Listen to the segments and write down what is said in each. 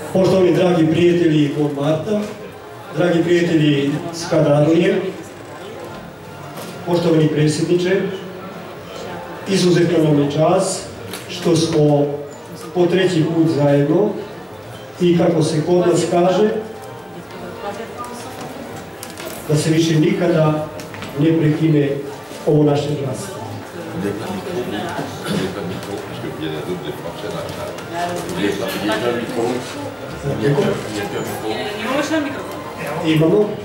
Poštovani dragi prijatelji Montmartra, dragi prijatelji Skadarlije, poštovani predsjedniče, izuzetno nam je čast što smo po treći put zajedno i kako se kod nas kaže, da se više nikada ne prekine ovo naše glasa. Imamo.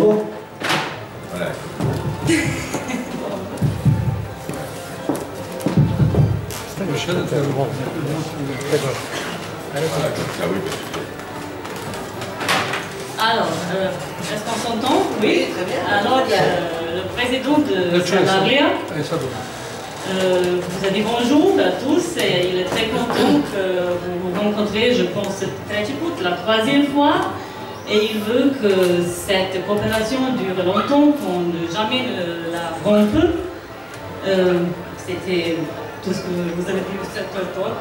Alors, est-ce qu'on s'entend? Oui, très bien. Alors, le président de Skadarlija vous a dit bonjour à tous et il est très content que vous vous rencontrez, je pense, très court, la troisième fois. Et il veut que cette coopération dure longtemps, qu'on ne jamais la rompe. C'était tout ce que vous avez dit cette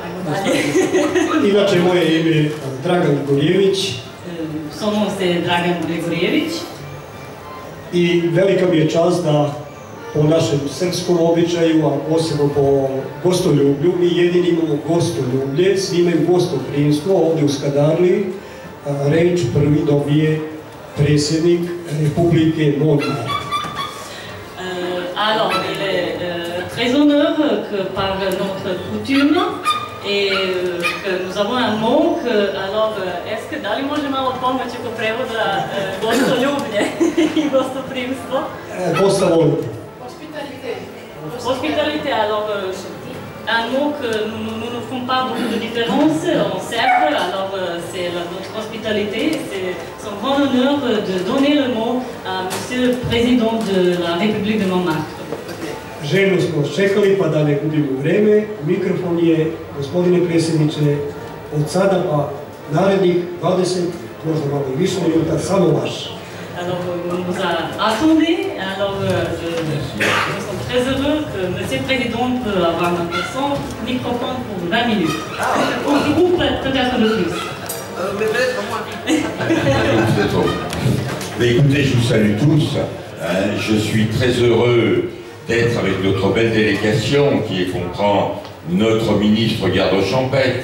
fois. Inače, moje ime je Dragan Gorjević. Son nom c'est Dragan Grigorjević. I velika mi je čast da po našem srpskom običaju, a posebno po gostoljublju, mi jedini imamo gostoljublje, svi imaju gostoprimstvo ovdje u Skadarliji. Reč prvi dobije predsjednik Republike Montmartre. Alors, il est très heureux que par notre coutume et que nous avons un mot que, alors, est-ce que da li može malo pomoći oko prevoda gostoljublje i gostoprimstvo? Dosta volim. Hospitalité, alors un mot que nous ne font pas beaucoup de différence en serbe, alors c'est notre hospitalité, c'est son grand honneur de donner le mot à Monsieur le Président de la République de Montmartre. Željno smo čekali, pa da ne gubimo vreme. Mikrofon je, gospodine predsjedniče, od sada pa narednih 20, možda malo i više minuta, samo vaš. Alors, on nous a attendu, alors nous sommes très heureux que Monsieur le Président peut avoir son microphone pour 20 minutes. Ou peut-être de plus. Mais peut-être moins. Écoutez, je vous salue tous. Je suis très heureux d'être avec notre belle délégation qui comprend notre ministre garde champêtre,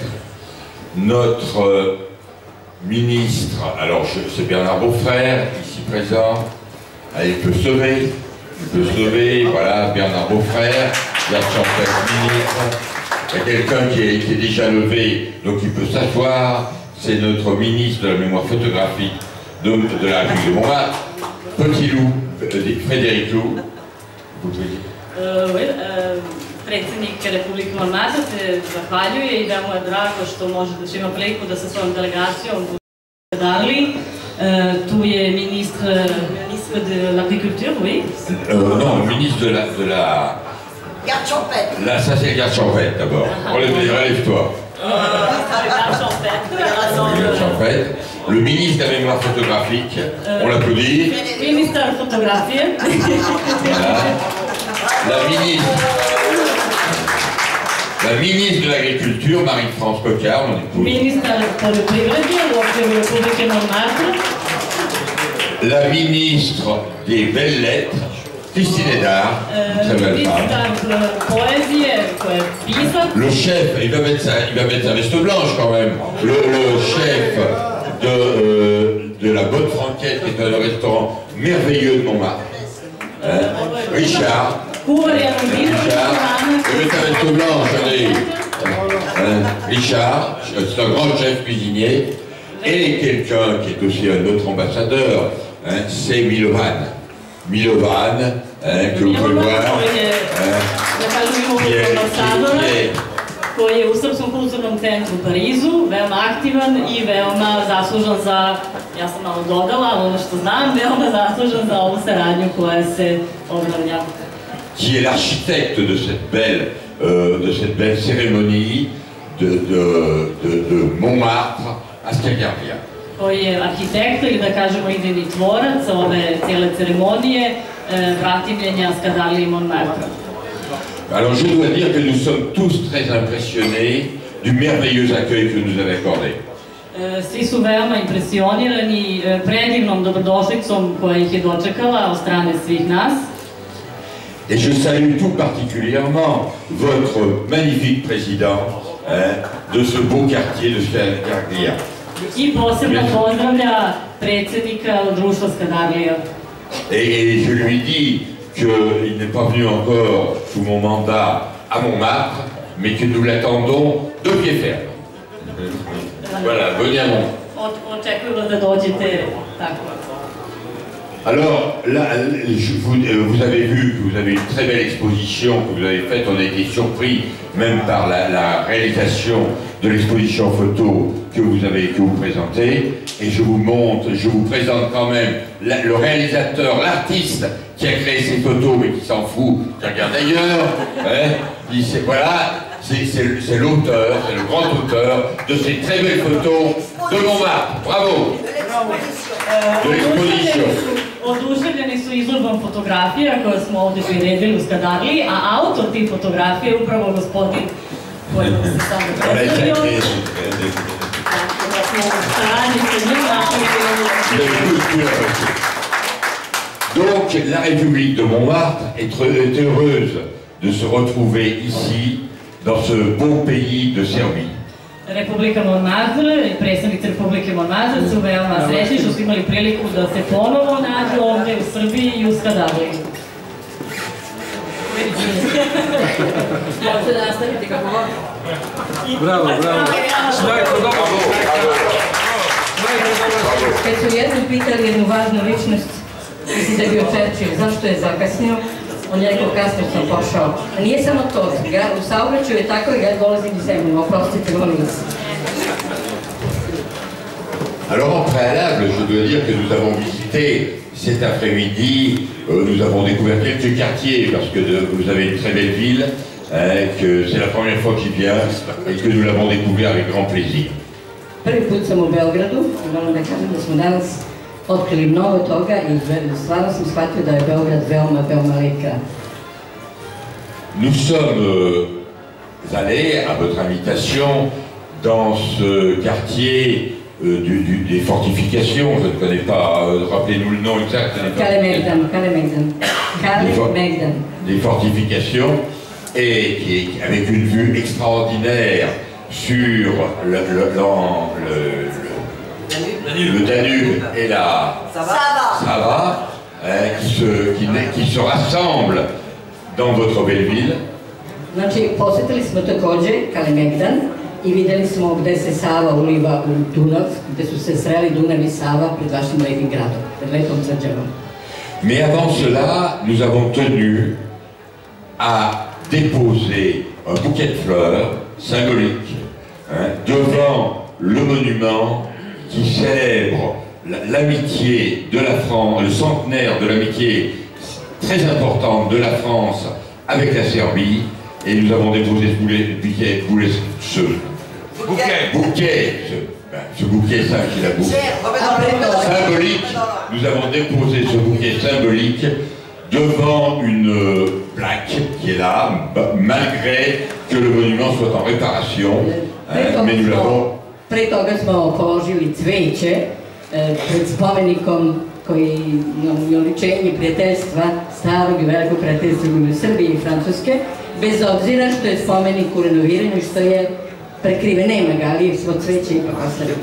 notre ministre, alors c'est Bernard Beaufrère, ici présent, il peut sauver, voilà, Bernard Beaufrère, garde champêtre, ministre, il y a quelqu'un qui est déjà levé, donc il peut s'asseoir, c'est notre ministre de la mémoire photographique de la République de Montmartre, Petit Loup, Frédéric Loup. Oui, predsjednik Republike Montmartre se zahvaljuje i da mu je drago što može da ima priliku da sa svojom delegacijom u Skadarliji. Tu je ministre de l'agriculture, oui. Non, le ministre de la... Garde champêtre. Là, ça c'est le garde champêtre d'abord. Relève-toi. Le ministre de la mémoire photographique, on l'applaudit. Ministre de la photographie. Voilà. La ministre de l'Agriculture, Marie-France Coquard, on écoute. Ministre de la République de Montmartre. La ministre des Belles Lettres, Christine Hédard, très belle femme. Le chef, il va mettre sa veste blanche quand même. Le chef de la Bonne Franquette, qui est un restaurant merveilleux de Montmartre. Richard. Richard, c'est un grand chef cuisinier, et quelqu'un qui est aussi un autre ambassadeur, c'est Milovan. Milovan, que vous pouvez voir, koji je u Srpskom kulturnom centru u Parizu, veoma aktivan i veoma zaslužan za, ja sam malo dodala, ono što znam, veoma zaslužan za ovu saradnju koja se obnavlja. Qui est l'architecte de cette belle cérémonie de Montmartre à Skadarlija. Koji je arhitekt ili da kažemo idejni tvorac ove cijele ceremonije vrativljenja Skadarlije i Montmartre. Alors je dois dire que nous sommes tous très impressionnés du merveilleux accueil que nous avez accordé. Svi su veoma impresionirani predivnom dobrodošlicom koja ih je dočekala od strane svih nas. Et je salue tout particulièrement votre magnifique président de ce beau quartier de Skadarlija. I posebno pozdravlja predsjednika društva Skadarlija. Et je lui dis qu'il n'est pas venu encore sous mon mandat à Montmartre, mais que nous l'attendons de pied ferme. Voilà, venez à Montmartre. Očekuju vas da dođete tako. Alors, là, vous avez vu que vous avez une très belle exposition que vous avez faite. On a été surpris même par la réalisation de l'exposition photo que vous présentez. Et je vous présente quand même le réalisateur, l'artiste qui a créé ces photos, mais qui s'en fout, qui regarde ailleurs. Voilà, c'est l'auteur, c'est le grand auteur de ces très belles photos de Montmartre. Bravo! De l'exposition. Oduševljeni su izložbom fotografija koje smo ovdje priredili u Skadarliji, a autor tih fotografija je upravo gospodin koji se samo predstavio. Donc la République de Montmartre est heureuse de se retrouver ici, dans ce beau pays de Serbie. Republika Montmartre i predstavnici Republike Montmartre su veoma srećni što su imali priliku da se ponovo nađu ovdje u Srbiji i u Skadarliji. Možete nastaviti kako god. Bravo, bravo. Kad su jednom pitali jednu važnu ličnost, mislim da je bio Churchill, zašto je zakasnio, on je rekao, kasno sam pošao. A nije samo to, u saobraćaju je tako i ja dolazim iz zemlje, oprostite, molim vas. Alors en préalable, je dois dire que nous avons visité cet après-midi, nous avons découvert quelques quartiers parce que vous avez une très belle ville, que c'est la première fois que j'y viens et que nous l'avons découvert avec grand plaisir. Prvi put sam u Beogradu i moram da kažem da smo danas otkrili mnogo toga i stvarno sam shvatio da je Beograd veoma, veoma lep grad. Nous sommes allés, à votre invitation, dans ce quartier des fortifications, je ne connais pas, rappelez-nous le nom exact. Kalemegdan. Des fortifications, et avec une vue extraordinaire sur le Danube et la Sava, qui se rassemblent dans votre belle ville. Znači, posjetili smo također Kalemegdan i vidjeli smo gdje se Sava uliva u Dunav, gdje su se sreli Dunav i Sava pred vašim lepim gradom, pred lepom tvrđavom. Mais avant cela, nous avons tenu à déposer un bouquet de fleurs symbolique devant le monument qui célèbre l'amitié de la France, le centenaire de l'amitié très importante de la France avec la Serbie, et nous avons déposé ce bouquet symbolique, nous avons déposé ce bouquet symbolique devant une plaque qui est là, malgré que le monument soit en réparation, mais nous l'avons... Pre toga smo položili cveće pred spomenikom koji je oličenje prijateljstva, starog i velikog prijateljstva u Srbiji i Francuske, bez obzira što je spomenik u renoviranju i što je prekriven, nema ga, ali smo cveće ipak ostavili.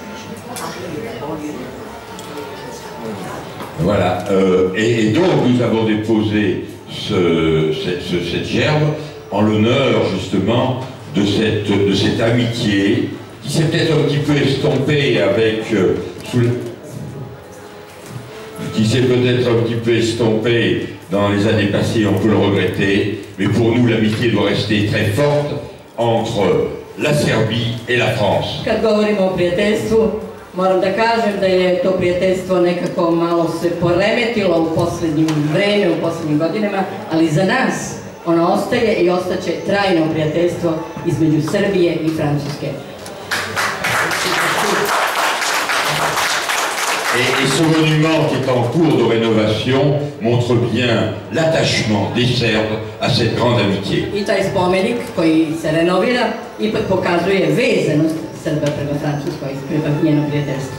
Voilà, et donc nous avons déposé cette gerbe en l'honneur justement de cette amitié qui s'est peut-être un petit peu estompée dans les années passées, on peut le regretter, mais pour nous l'amitié doit rester très forte entre la Serbie et la France. Kad govorimo o prijateljstvu, moram da kažem da je to prijateljstvo nekako malo se poremetilo u posljednjim vreme, u posljednjim godinama, ali za nas ono ostaje i ostaće trajno prijateljstvo između Srbije i Francuske. Et ce monument qui est en cours de rénovation montre bien l'attachement des Serbes à cette grande amitié. I taj spomenik koji se renovira ipak pokazuje vezanost Srba prema Francuskoj, prema njenom prijateljstvu.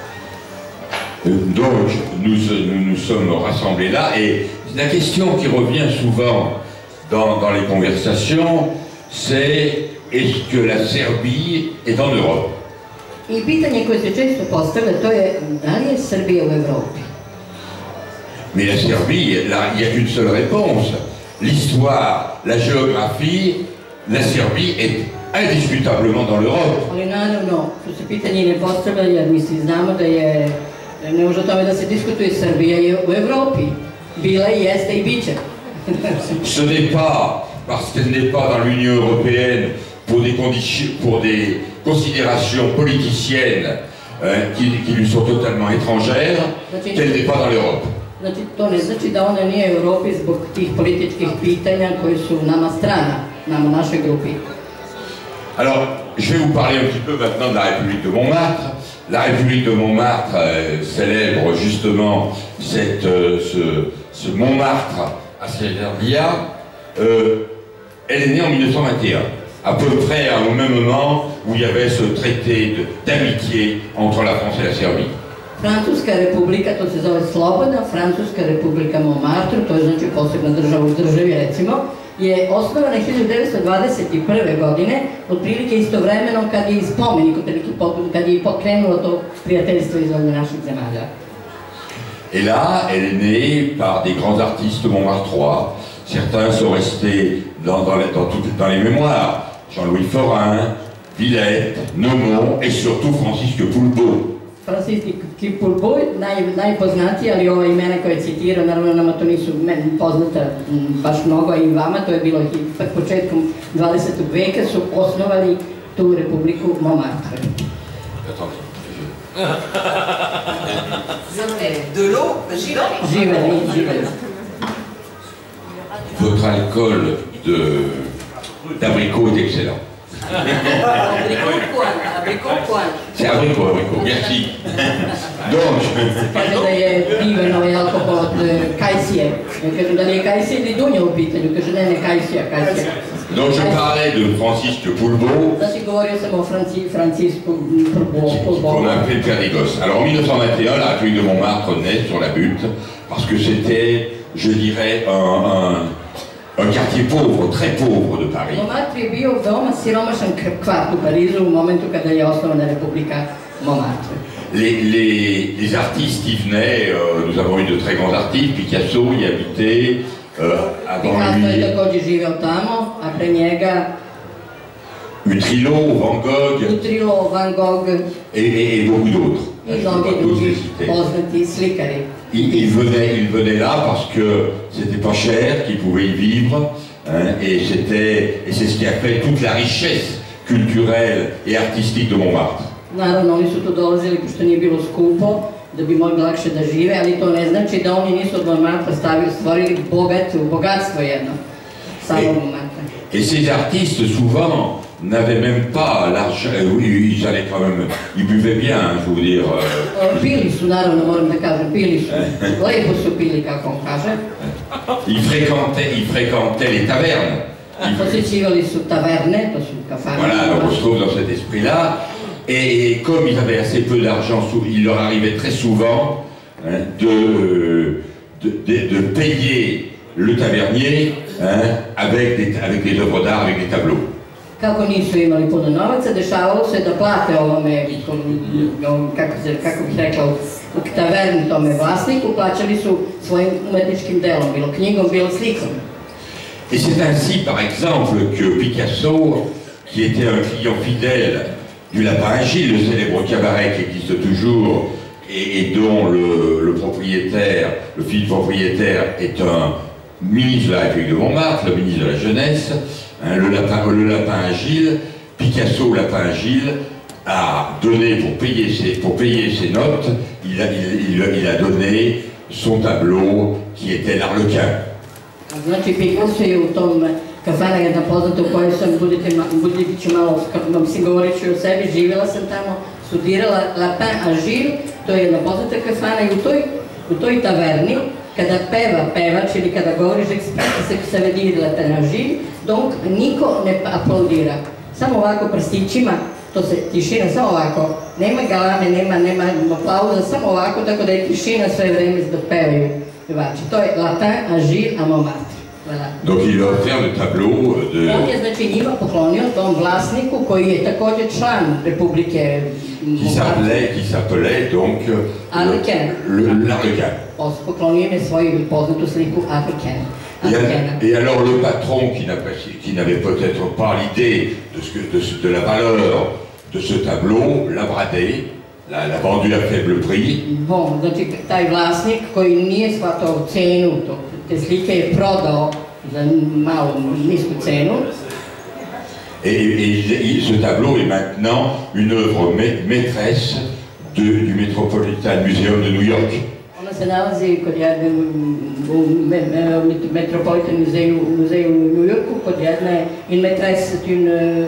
Donc, nous sommes rassemblés là, et la question qui revient souvent dans les conversations, c'est est-ce que la Serbie est en Europe? I pitanje koje se često postavlja, to je da li je Srbija u Evropi? Mais la Serbie, là, il n'y a qu'une seule réponse. L'histoire, la géographie, la Serbie est indiscutablement dans l'Europe. Ali naravno, što se pitanje ne postavlja, jer mi svi znamo da je, ne može o tome da se diskutuje, Srbija je u Evropi. Bila i jeste i bit će. Ce n'est pas parce qu'elle n'est pas dans l'Union européenne pour des considérations politiciennes qui lui sont totalement étrangères qu'elle n'est pas dans l'Europe. Znači, to ne znači da ona nije u Europi zbog tih političkih pitanja koji su nama strana, nama našoj grupi. Alors, je vais vous parler un petit peu maintenant de la République de Montmartre. La République de Montmartre célèbre justement ce Montmartre à Serbia. Elle est née en 1921, à peu près au même moment où il y avait ce traité d'amitié entre la France et la Serbie. Francuska republika, to se zove Slobodna Francuska republika Montmartre, to je znači posebna država u državi recimo, je osnovana 1921. godine, otprilike istovremeno kad je spomenik, kad je pokrenulo to prijateljstvo između naših zemalja. Et là, elle est née par des grands artistes montmartrois. Certains sont restés dans les mémoires. Jean-Louis Forain, Villette, Neumont et surtout Francisque Poulbeau. Francisque Poulbeau, najpoznatiji, ali ova imena koje citirao, naravno nama to nisu meni poznata baš mnogo, i vama, to je bilo početkom 20. veka su osnovali tu republiku Montmartre. De l'eau, Živeli. Votre alcool d'abricot est excellent. C'est abricot, merci. Donc, kaže da je divan ovaj alkohol od kajsije. Kaže da li je kajsije ili dunja u pitanju, kaže ne kajsija. Donc je parlais de Francisque Poulbeau, znači govorio sam o Francisku Poulbeau. qu'on a appelé le Père des Gosses. Alors en 1921, la République de Montmartre naît sur la butte, parce que c'était, je dirais, un quartier pauvre, très pauvre de Paris. Montmartre je bio veoma siromašan kvart u Parizu u momentu kada je osnovana republika Montmartre. Les artistes y venaient, nous avons eu de très grands artistes, Picasso y habitait, avant Picasso lui, je također živeo tamo, a pre njega Utrillo, Van Gogh, Utrillo, Van Gogh et beaucoup d'autres. i mnogi drugi poznati slikari. Il venait là parce que c'était pas cher, qu'ils pouvaient y vivre, hein, et c'est ce qui a fait toute la richesse culturelle et artistique de Montmartre. Naravno, oni su tu dolazili pošto nije bilo skupo, da bi mogli lakše da žive, ali to ne znači da oni nisu od Montmartre stvorili bogatstvo jedno. Samo Montmartre. Et ces artistes, souvent, n'avaient même pas l'argent, ils allaient quand même, ils buvaient bien, je veux dire. Pili su, naravno, moram da kažem, pili su. Lepo su pili, kako on kaže. Ils fréquentaient les tavernes. Posjećivali su taverne, to su kafane. Voilà, on se trouve dans cet esprit-là. Et comme ils avaient assez peu d'argent, il leur arrivait très souvent, hein, de payer le tavernier, hein, avec des œuvres d'art, avec des tableaux. Kako nisu imali puno novaca, dešavalo se da plate ovome, kako bih rekla, u taverni tome vlasniku, plaćali su svojim umetničkim delom, bilo knjigom, bilo slikom. Et c'est ainsi, par exemple, que Picasso, qui était un client fidèle du Lapin Agile, le célèbre cabaret qui existe toujours et dont le propriétaire, le fils propriétaire est un ministre de la République de Montmartre, le ministre de la Jeunesse, hein, le Lapin Agile, Picasso, Lapin Agile, a donné pour payer ses notes, il a donné son tableau qui était l'Arlequin. Znači, Picasso je u tom kafana jedna poznata u kojoj sam, budite ću malo, mislim, govorit ću o sebi, živjela sam tamo, studirala Lapin Agile, to je jedna poznata kafana i u toj taverni, kada peva pevač ili kada govori Šekspir, se veut dire Lapin Agile, donc niko ne aplaudira. Samo ovako prstićima To se tišina samo ovako, nema galame, nema aplauza, samo ovako, tako da je tišina sve vreme dok pevaju pevači. To je Latin, Agile, à Montmartre. Voilà. Donc il a offert le tableau de... On je znači njima poklonio tom vlasniku koji je također član Republike qui s'appelait donc l'Arlequin. Poklonio im je svoju poznatu sliku Arlequina. Et alors le patron qui n'avait peut-être pas l'idée de la valeur de ce tableau l'a bradé, l'a vendu à faible prix. Bon, znači taj vlasnik koji nije shvatao cenu te slike je prodao za malo nisku cenu. Et ce tableau est maintenant une œuvre maîtresse du Metropolitan Museum de New York. Ona se nalazi kod jedne u Metropolitan muzeju u New Yorku kod jedne une maîtresse d'une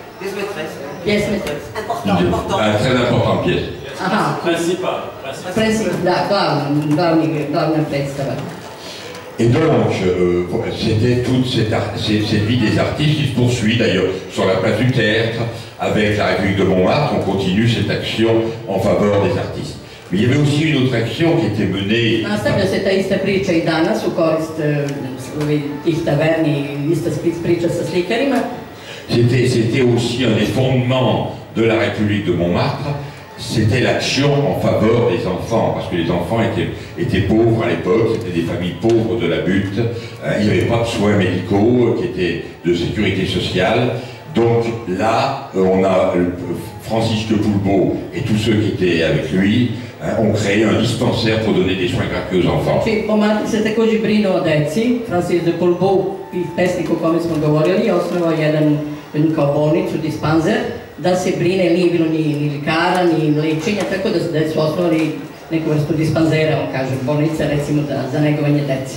pièce maîtresse. Très importante pièce. Aha. Principal. Da, glavna predstava. Et donc, c'était toute cette vie des artistes qui se poursuit d'ailleurs sur la place du Théâtre, avec la République de Montmartre, on continue cette action en faveur des artistes. Mais il y avait aussi une autre action qui était menée... Nastavlja se ta ista priča i danas u korist tih taverni, ista priča sa slikarima. C'était aussi un des fondements de la République de Montmartre, c'était l'action en faveur des enfants, parce que les enfants étaient pauvres à l'époque, c'était des familles pauvres de la butte, il n'y avait pas de soins médicaux qui étaient de sécurité sociale. Donc là, on a Francisque Poulbeau et tous ceux qui étaient avec lui ont créé un dispensaire pour donner des soins gratuits aux enfants. Znači, Montmartre se također brinuo o deci, Francisque Poulbeau, pesnik o kome smo govorili, osnovao jednu kao bolnicu, dispanzer, da se brine, nije bilo ni lekara, ni lečenja, tako da su osnovali neku vrstu dispanzera, on kaže, bolnica recimo za negovanje deci.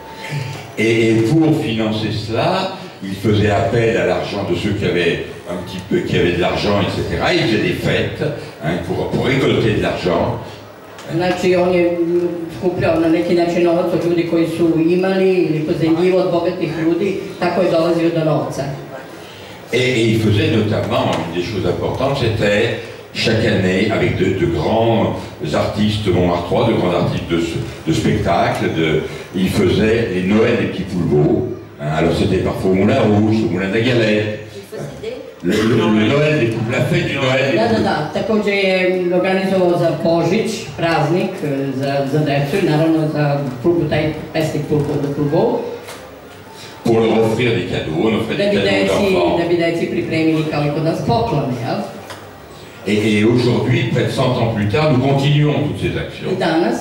Et pour financer cela, il faisait appel à l'argent de ceux qui avaient de l'argent, etc. Il faisait des fêtes pour récolter de l'argent. Znači, on je skupljao na neki način novac od ljudi koji su imali ili pozemljivo od bogatih ljudi, tako je dolazio do novca. Et il faisait notamment, une des choses importantes, c'était chaque année, avec de grands artistes montmartrois, de grands artistes de spectacle, il faisait les Noëls des petits Poulbeaux. Alors c'était parfois au Moulin Rouge, au Moulin de la Galette. Le Noël des Poulbeaux, la fête du Noël des Poulbeaux. Da. Također je organizovao za Božić, praznik za decu i naravno za taj pesnik Poulbeau. Pour leur offrir des cadeaux, on offrait des cadeaux d'enfants. Da bi deci pripremili kao i kod nas poklone, jel? Et aujourd'hui, près de 100 ans plus tard, nous continuons toutes ces actions. I danas,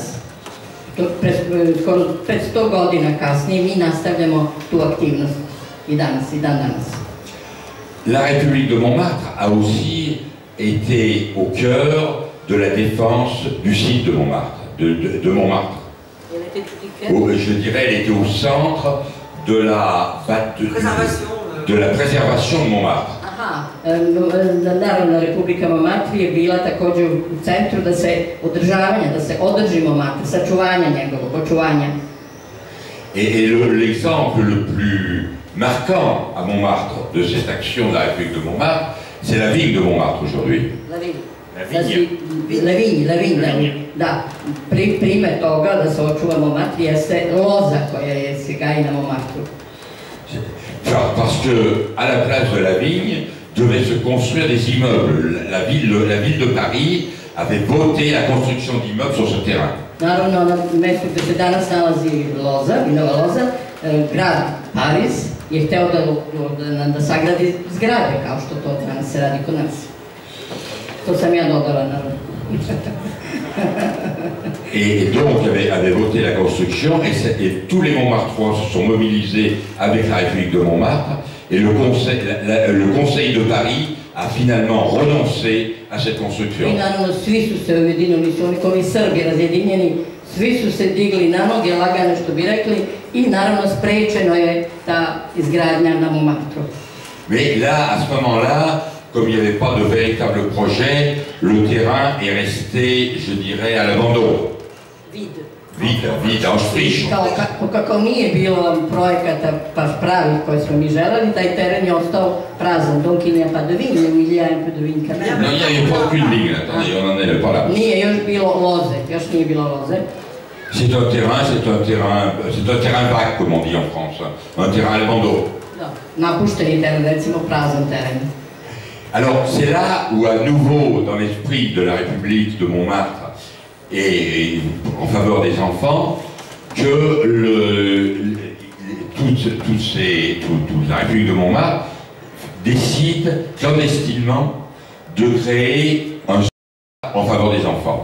skoro 500 godina kasnije, mi nastavljamo tu aktivnost. I danas, i dan danas. La République de Montmartre a aussi été au cœur de la défense du site de Montmartre, de Montmartre. Je dirais, elle était au centre de la préservation de Montmartre. Aha, Narodna Republika Montmartre je bila također u centru da se održi Montmartre, sačuvanja njegovog, očuvanja. Et l'exemple le plus marquant à Montmartre de cette action de la République de Montmartre, c'est la vigne de Montmartre aujourd'hui. La vigne, da. Primer toga da se očuva Montmartre jeste loza koja se gaji na Montmartre. Parce que à la place de la vigne devaient se construire des immeubles. La ville de Paris avait voté la construction d'immeubles sur ce terrain. Naravno, na mjestu gdje se danas nalazi loza, vinova loza, grad Pariz je hteo da sagradi zgrade, kao što to danas se radi kod nas. To sam ja dodala, naravno. Et donc, avait voté la construction, et tous les Montmartrois se sont mobilisés avec la République de Montmartre, et le Conseil de Paris a finalement renoncé à cette construction. I naravno, svi su se ujedinili, su oni koji Srbi razjedinjeni, svi su se digli na noge, lagano što bi rekli, i naravno sprečeno je ta izgradnja na Montmartre. Mais là, à ce moment-là, comme il n'y avait pas de véritable projet, le terrain est resté, je dirais, à l'abandon. vide, en friche. Kako nije bilo projekata baš pravih koje smo mi želeli, taj teren je ostao prazan. Donc il n'y a pas de vigne, il y a un peu de vigne quand même. Non, il n'y avait pas aucune vigne, attendez, on n'en est pas là. Nije još bilo loze, još nije bilo loze. C'est un terrain vague, comme on dit en France, un terrain à l'abandon. Napušteni teren, recimo prazan teren. Alors c'est là où à nouveau, dans l'esprit de la République de Montmartre et en faveur des enfants, que toute la République de Montmartre décide clandestinement de créer un en faveur des enfants.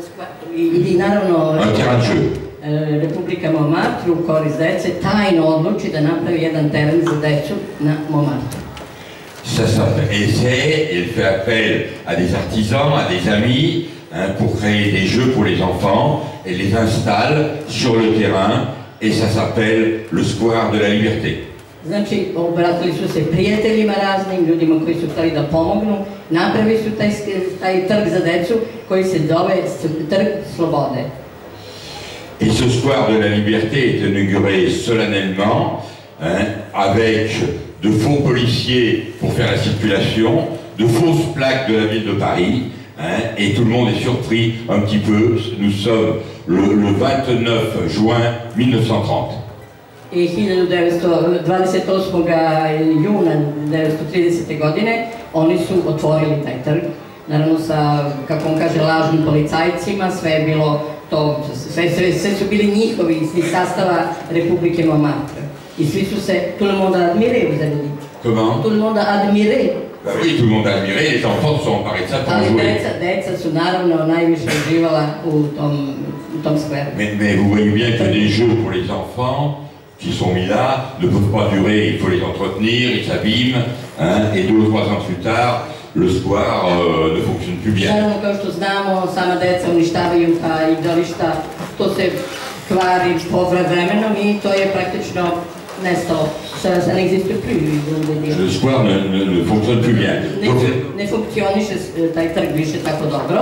Un terrain de jeu. Republika Montmartre u korist dece tajno odluči da napravi jedan teren za decu na Montmartre. Elle fait appel à des artisans, à des amis, pour créer des jeux pour les enfants, et les installe sur le terrain, et ça s'appelle le Square de la Liberté. Znači, obratili su se prijateljima raznim, ljudima koji su hteli da pomognu, napravili su taj trg za decu koji se zove Trg Slobode. Et ce Square de la Liberté est inauguré solennellement, avec de faux policiers pour faire la circulation, de fausses plaques de la ville de Paris, et tout le monde est surpris un petit peu. Nous sommes le 29 juin 1930. I 28. juna 1930. godine oni su otvorili taj trg, naravno sa, kako on kaže, lažnim policajcima, sve je bilo to, sve su bili njihovi iz sastava Republike Montmartre. I svi su se, tout le monde a admiré, vous avez dit. Comment? Tout le monde a admiré. Bah oui, tout le monde a admiré, les enfants se sont emparés de ça pour jouer. Deca su naravno najviše uživala u tom skveru. Mais vous voyez bien que des jeux pour les enfants qui sont mis là ne peuvent pas durer, il faut les entretenir, ils s'abîment, et 2 ou 3 ans plus tard, le square ne fonctionne plus bien. Naravno, kao što znamo, sama deca uništavaju ta igrališta, to se kvari povremenom i to je praktično nestalo. Ça n'existe plus. Le square ne fonctionne plus bien. Ne funkcioniše taj trg više tako dobro.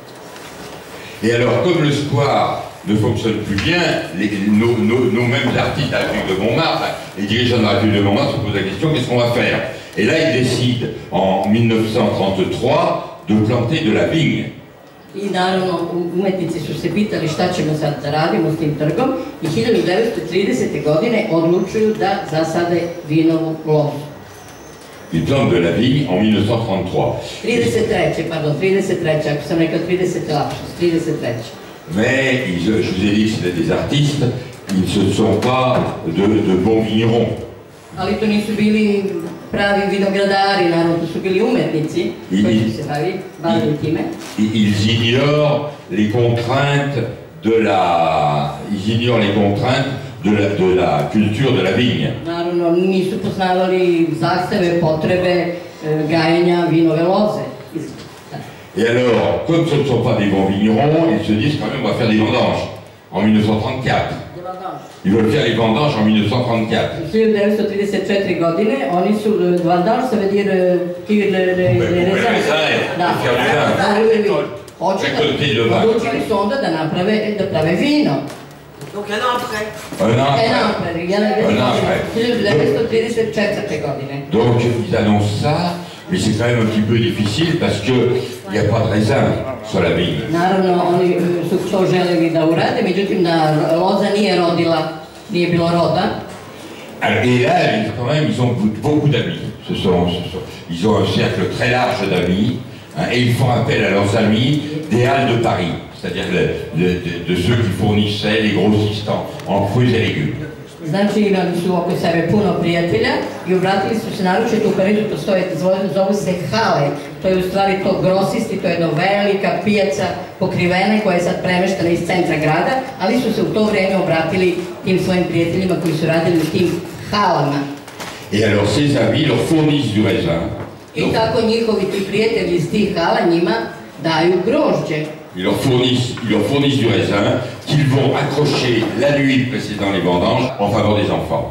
Et alors, comme le square ne fonctionne plus bien, nos mêmes artistes à la République de Montmartre, les dirigeants de la République de Montmartre se posent la question, qu'est-ce qu'on va faire? Et là, ils décident, en 1933, de planter de la vigne. I naravno, umetnici su se pitali šta ćemo sad da radimo s tim trgom i 1930. godine odlučuju da zasade vinovu lozu. Ils plantent de la vigne en 1933. 33, ako sam rekao 30. lapsus, 33. Mais, je vous ai dit que c'était des artistes, ils ne sont pas de bons vignerons. Ali to nisu bili pravi vinogradari, naravno, to su bili umetnici koji su se bavili time. Ils ignorent les contraintes de la culture de la vigne. Naravno, nisu poznavali zahteve, potrebe gajenja vinove loze. Et alors, comme ce ne sont pas des bons vignerons, ils se disent quand même on va faire des vendanges en 1934. Ils veulent faire les vendanges en 1934. 1934 godine, oni su vendange, ça veut dire les raisins. Odlučili su onda da prave vino. Donc un an après. Un an après. 1934 godine. Donc ils annoncent ça, mais c'est quand même un petit peu difficile parce qu'il n'y a pas de raisin sur la vigne. Naravno, oni su to želeli da urade, međutim da loza nije rodila, nije bilo roda. Et là, quand même, ils ont beaucoup d'amis. Ils ont un cercle très large d'amis, et ils font appel à leurs amis des Halles de Paris, c'est-à-dire de ceux qui fournissaient les grossistants en fruits et légumes. Znači imali su oko sebe puno prijatelja i obratili su se naročito u Parizu, zovu se hale, to je u stvari to grosisti, to je jedna velika pijaca pokrivena koja je sad premeštena iz centra grada, ali su se u to vrijeme obratili tim svojim prijateljima koji su radili u tim halama. Et alors ces amis leur fournissent du raisin. I tako njihovi ti prijatelji iz tih hala njima daju grožđe. Ils leur fournissent du raisin qu'ils vont accrocher la nuit précédant les vendanges en faveur des enfants.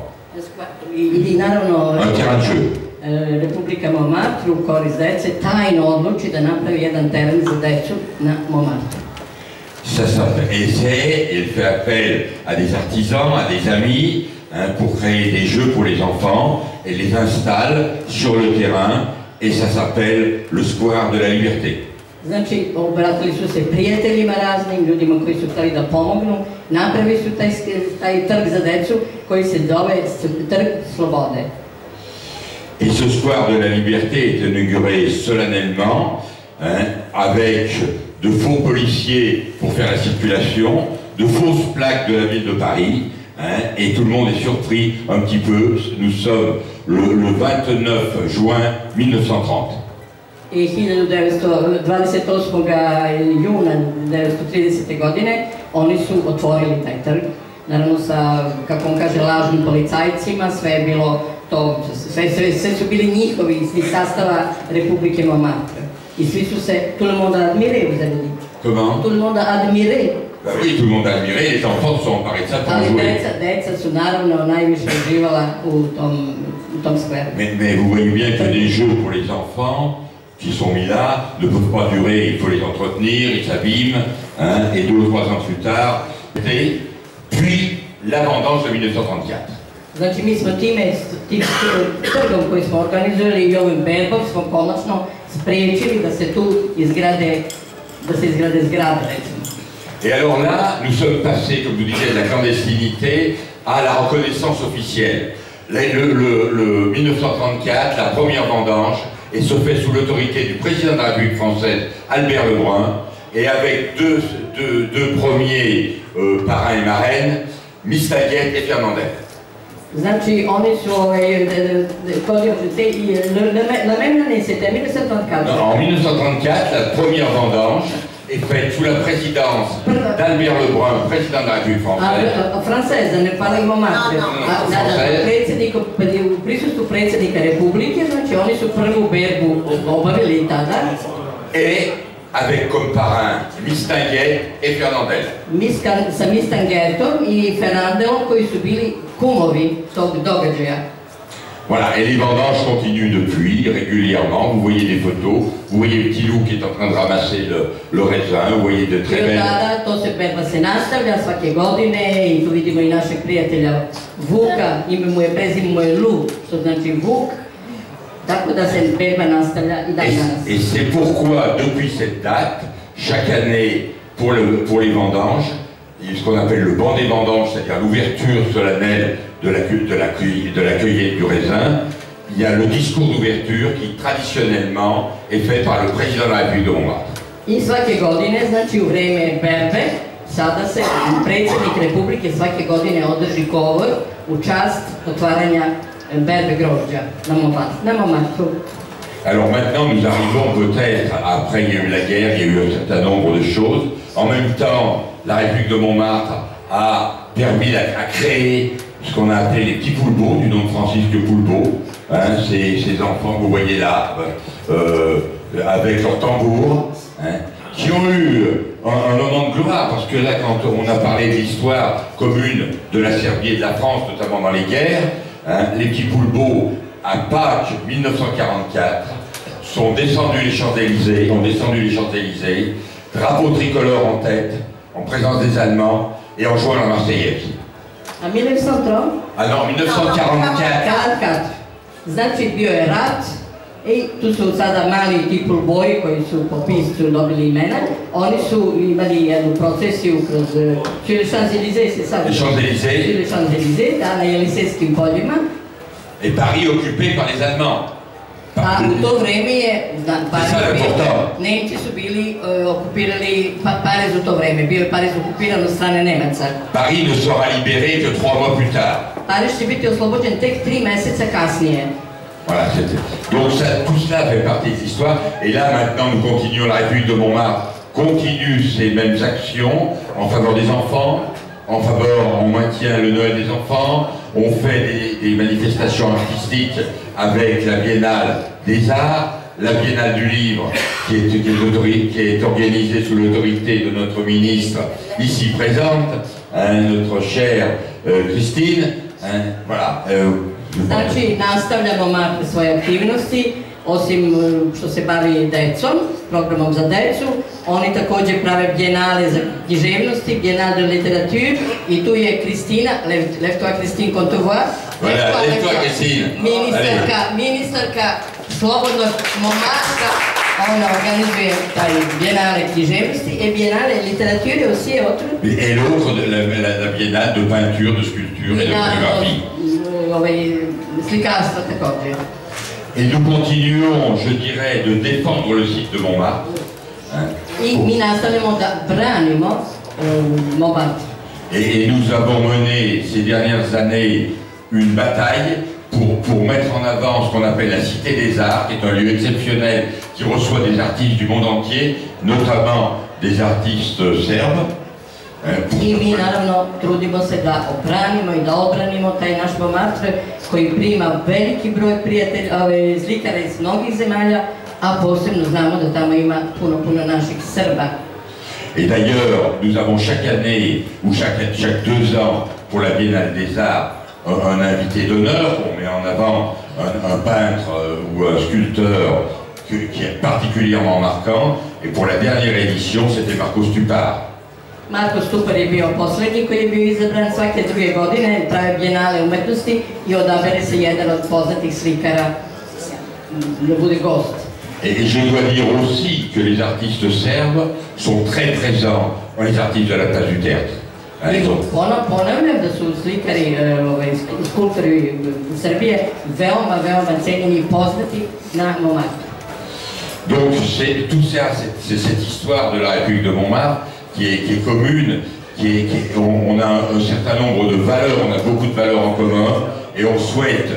Un terrain de jeu. Republika Montmartre u korist dece tajno odluči da napravi jedan teren za decu na Montmartre. Elle fait appel à des artisans, à des amis, pour créer des jeux pour les enfants, et les installe sur le terrain, et ça s'appelle le Square de la Liberté. Znači, obratili su se prijateljima raznim, ljudima koji su htjeli da pomognu, napravili su taj trg za decu koji se zove Trg Slobode. Et ce Square de la Liberté est inauguré solennellement, avec de faux policiers pour faire la circulation, de fausses plaques de la ville de Paris, et tout le monde est surpris un petit peu. Nous sommes le 29 juin 1930. I 28. juna 1930. godine oni su otvorili taj trg, naravno sa, kako on kaže, lažnim policajcima, sve je bilo to, sve su bili njihovi iz sastava Republike Montmartre. I svi su se, tout le monde a admiré, vous avez dit. Comment? Tout le monde a admiré. Bah oui, tout le monde a admiré, les enfants se sont emparés de ça pour jouer. Deca su naravno najviše uživala u tom skveru. Mais vous voyez bien que des jeux pour les enfants qui sont mis là ne peuvent pas durer, il faut les entretenir, ils s'abîment, et 2 ou 3 ans plus tard, puis la vendange de 1934. Znači mi smo tim trgom koji smo organizovali i ovim berbom smo konačno spriječili da se tu izgrade zgrade, recimo. Et alors là, nous sommes passés, comme vous disiez, de la clandestinité à la reconnaissance officielle. Le 1934, la première vendange, et se fait sous l'autorité du président de la République française, Albert Lebrun, et avec deux premiers parrains et marraines, Mistinguett et Fernandel. Znači, oni su, la même année, c'était 1934. En 1934, la première vendange est faite sous la présidence d'Albert Lebrun, président de la République française. Française, ne parlimo matre. U prisustvu predsjednika Republike, znači oni su prvu berbu obavili tada. Et avec comme parrain Mistinguett et Fernandel. Sa Mistinguettom i Fernandelom koji su bili kumovi tog događaja. Voilà, et les vendanges continuent depuis, régulièrement. Vous voyez des photos, vous voyez le petit loup qui est en train de ramasser le raisin, vous voyez de très belles... To se berba se nastavlja svake godine i tu vidimo i našeg prijatelja Vuka, prezime mu je Lu, što znači Vuk, tako da se berba nastavlja i dan danas. Et c'est pourquoi, depuis cette date, chaque année, pour les vendanges, ce qu'on appelle le banc des vendanges, c'est-à-dire l'ouverture solennelle de la cueillette du raisin, il y a le discours d'ouverture qui traditionnellement est fait par le président de la République de Montmartre. I svake godine, znači u vreme berbe, sada se predsjednik Republike svake godine održi govor u čast otvaranja berbe grožđa na Montmartre. Alors maintenant, nous arrivons peut-être, après il y a eu la guerre, il y a eu un certain nombre de choses. En même temps, la République de Montmartre a permis à créer ce qu'on a appelé les petits poulbeaux, du nom de Francisque Poulbeau. Ces enfants que vous voyez là, avec leur tambour, qui ont eu un moment de gloire, parce que là, quand on a parlé de l'histoire commune de la Serbie et de la France, notamment dans les guerres, les petits poulbeaux, à Pâques 1944, sont descendus les Champs-Élysées, drapeau tricolore en tête, en présence des Allemands, et en jouant la Marseillaise. A 1930? Ah non, 1944. Znači bio je rat i tu su sada mali ti pulboji koji su po piscu dobili imena. Oni su imali jednu procesiju kroz sur les Champs-Élysées, c'est ça? Les Champs-Élysées. Sur les Champs-Élysées, da, na Jelisejskim poljima. Et Paris occupé par les Allemands. A u to vreme je, Nemci su bili okupirali Pariz u to vreme, bio je Pariz okupiran od strane Nemaca. Paris ne sera libéré que 3 mois plus tard. Pariz će biti oslobođen tek 3 meseca kasnije. Voilà, donc tout cela fait partie de l'histoire. Et là maintenant nous continuons, la République de Montmartre continue ces mêmes actions en faveur des enfants, on maintient le Noël des enfants, on fait des manifestations artistiques avec la Biennale des Arts, la Biennale du Livre qui est organisée sous l'autorité de notre ministre ici présente, notre chère Christine. Voilà. Znači, nastavljamo svoje aktivnosti, osim što se bavi decom, programom za decu, oni također prave bijenale za književnosti, bijenale de literature i tu je Kristina, Lève-toi Christine Contrevoix, ministarka slobodnog momaka, ona organizuje taj bijenale književnosti et biennale literature aussi et autres. Et l'autre, la biennale de peinture, de sculpture et de photographie. Slikarstva također. Et nous continuons, je dirais, de défendre le site de Montmartre. I mi nastavljamo da branimo Montmartre. Et nous avons mené ces dernières années une bataille pour mettre en avant ce qu'on appelle la Cité des Arts, qui est un lieu exceptionnel qui reçoit des artistes du monde entier, notamment des artistes serbes. I mi naravno trudimo se da obranimo i da obranimo taj naš Montmartre koji prima veliki broj slikara iz mnogih zemalja, a posebno znamo da tamo ima puno naših Srba. Et d'ailleurs, nous avons chaque année, ou chaque 2 ans, pour la Biennale des Arts, un invité d'honneur. On met en avant un peintre ou un sculpteur qui est particulièrement marquant. Et pour la dernière édition, c'était Marko Stupar. Marko Stupar je bio posljednji koji je bio izabran svake 2 godine, traje bijenale umetnosti i odabere se jedan od poznatih slikara da bude gost. Et je dois dire aussi que les artistes serbes sont très présents, les artistes de la place du théâtre. Ponavljam da su slikari, skulptori Srbije veoma cenjeni i poznati na Montmartre. Donc tout ça, c'est cette histoire de la République de Montmartre qui est commune, on a un certain nombre de valeurs, on a beaucoup de valeurs en commun, et on souhaite,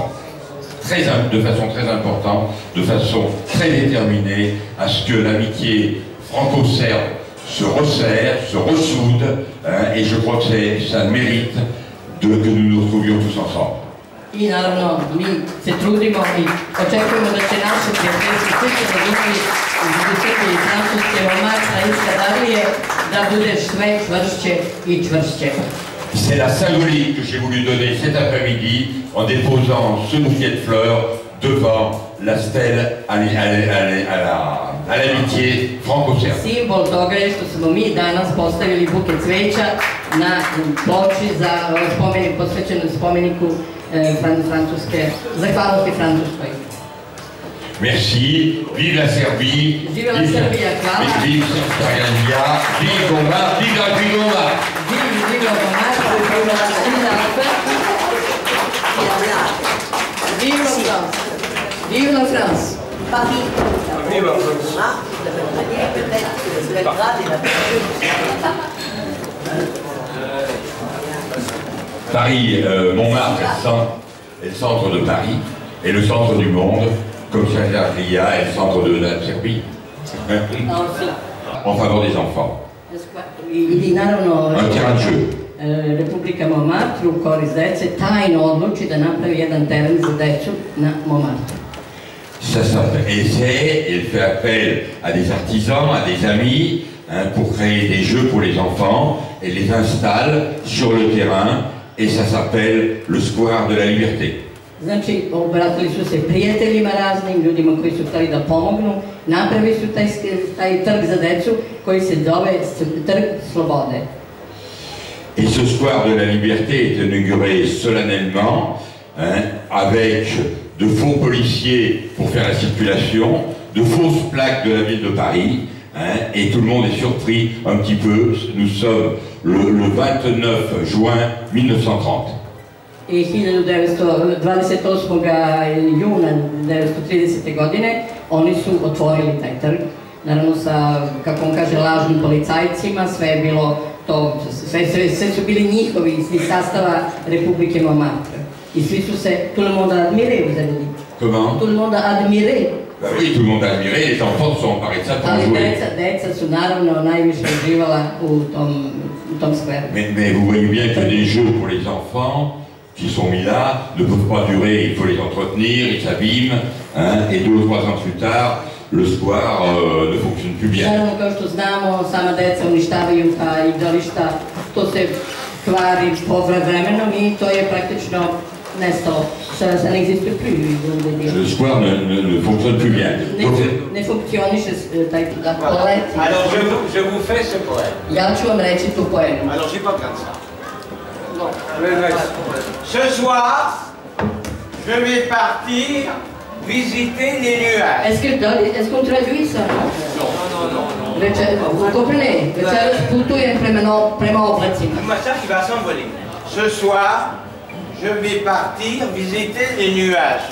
de façon très importante, de façon très déterminée, à ce que l'amitié franco-serbe se resserre, se ressoude, et je crois que ça mérite que nous nous retrouvions tous ensemble. I naravno, mi se trudimo i očekujemo da će naše prijateljske slične biti između Srbije i Francuske, Montmartre i Skadavije, da bude sve čvršće i čvršće. C'est la symbolique que j'ai voulu donner cet après-midi en déposant ce bouquet de fleurs devant la stèle à l'amitié franco-serbe. Simbol toga je što smo mi danas postavili buket cveća na ploči za spomenik, posvećenu spomeniku francuske, zahvalnosti Francuskoj. Merci, vive la Serbie, vive la Serbia, hvala. Vive Srpska, vive Montmartre, vive la République de Montmartre. Vive Montmartre, vive la Serbia, vive la France, vive la France. Paris, vive Montmartre, peut-être Belgrade et la Paris, Montmartre est le centre de Paris, et le centre du monde, comme Saint-Germain est le centre de la Serbie, en faveur des enfants. Un terrain de jeu. Republika Montmartre u korist dece tajno odluči da napravi jedan teren za decu na Montmartre. Elle fait appel à des artisans, à des amis, pour créer des jeux pour les enfants, et les installe sur le terrain, et ça s'appelle le Square de la Liberté. Znači, obratili su se prijateljima raznim, ljudima koji su htjeli da pomognu, napravili su taj trg za decu koji se zove Trg Slobode. Et ce Square de la Liberté est inauguré solennellement, avec de faux policiers pour faire la circulation, de fausses plaques de la ville de Paris, et tout le monde est surpris un petit peu. Nous sommes le 29 juin 1930. I 28. juna 1930. godine oni su otvorili taj trg, naravno sa, kako on kaže, lažnim policajcima, sve je bilo to, sve su bili njihovi iz sastava Republike Montmartre. I svi su se, tout le monde a admiré, vous avez dit. Comment? Tout le monde a admiré. Bah oui, tout le monde a admiré, les enfants se sont emparés de ça pour jouer. Deca su naravno najviše uživala u tom skveru. Mais vous voyez bien que des jeux pour les enfants qui sont mis là ne peuvent pas durer, il faut les entretenir, ils s'abîment, et 2 ou 3 ans plus tard, le square ne fonctionne plus bien. Naravno, kao što znamo, sama deca uništavaju ta igrališta, to se kvari povremenom i to je praktično Nestor, ça n'existe plus, je voulais dire. Le square ne fonctionne plus bien. Ne funcționește la collecție. Alors je vous fais ce poème. Ja ću vam reći tu poemu. Alors j'ai pas besoin de ça. Non. Ce soir, je vais partir visiter les nuages. Est-ce qu'on traduit ça? Non. Vous comprenez? Večeras putujem prema oblacima. Ça qui va s'envoler. Ce soir, je vais partir visiter les nuages.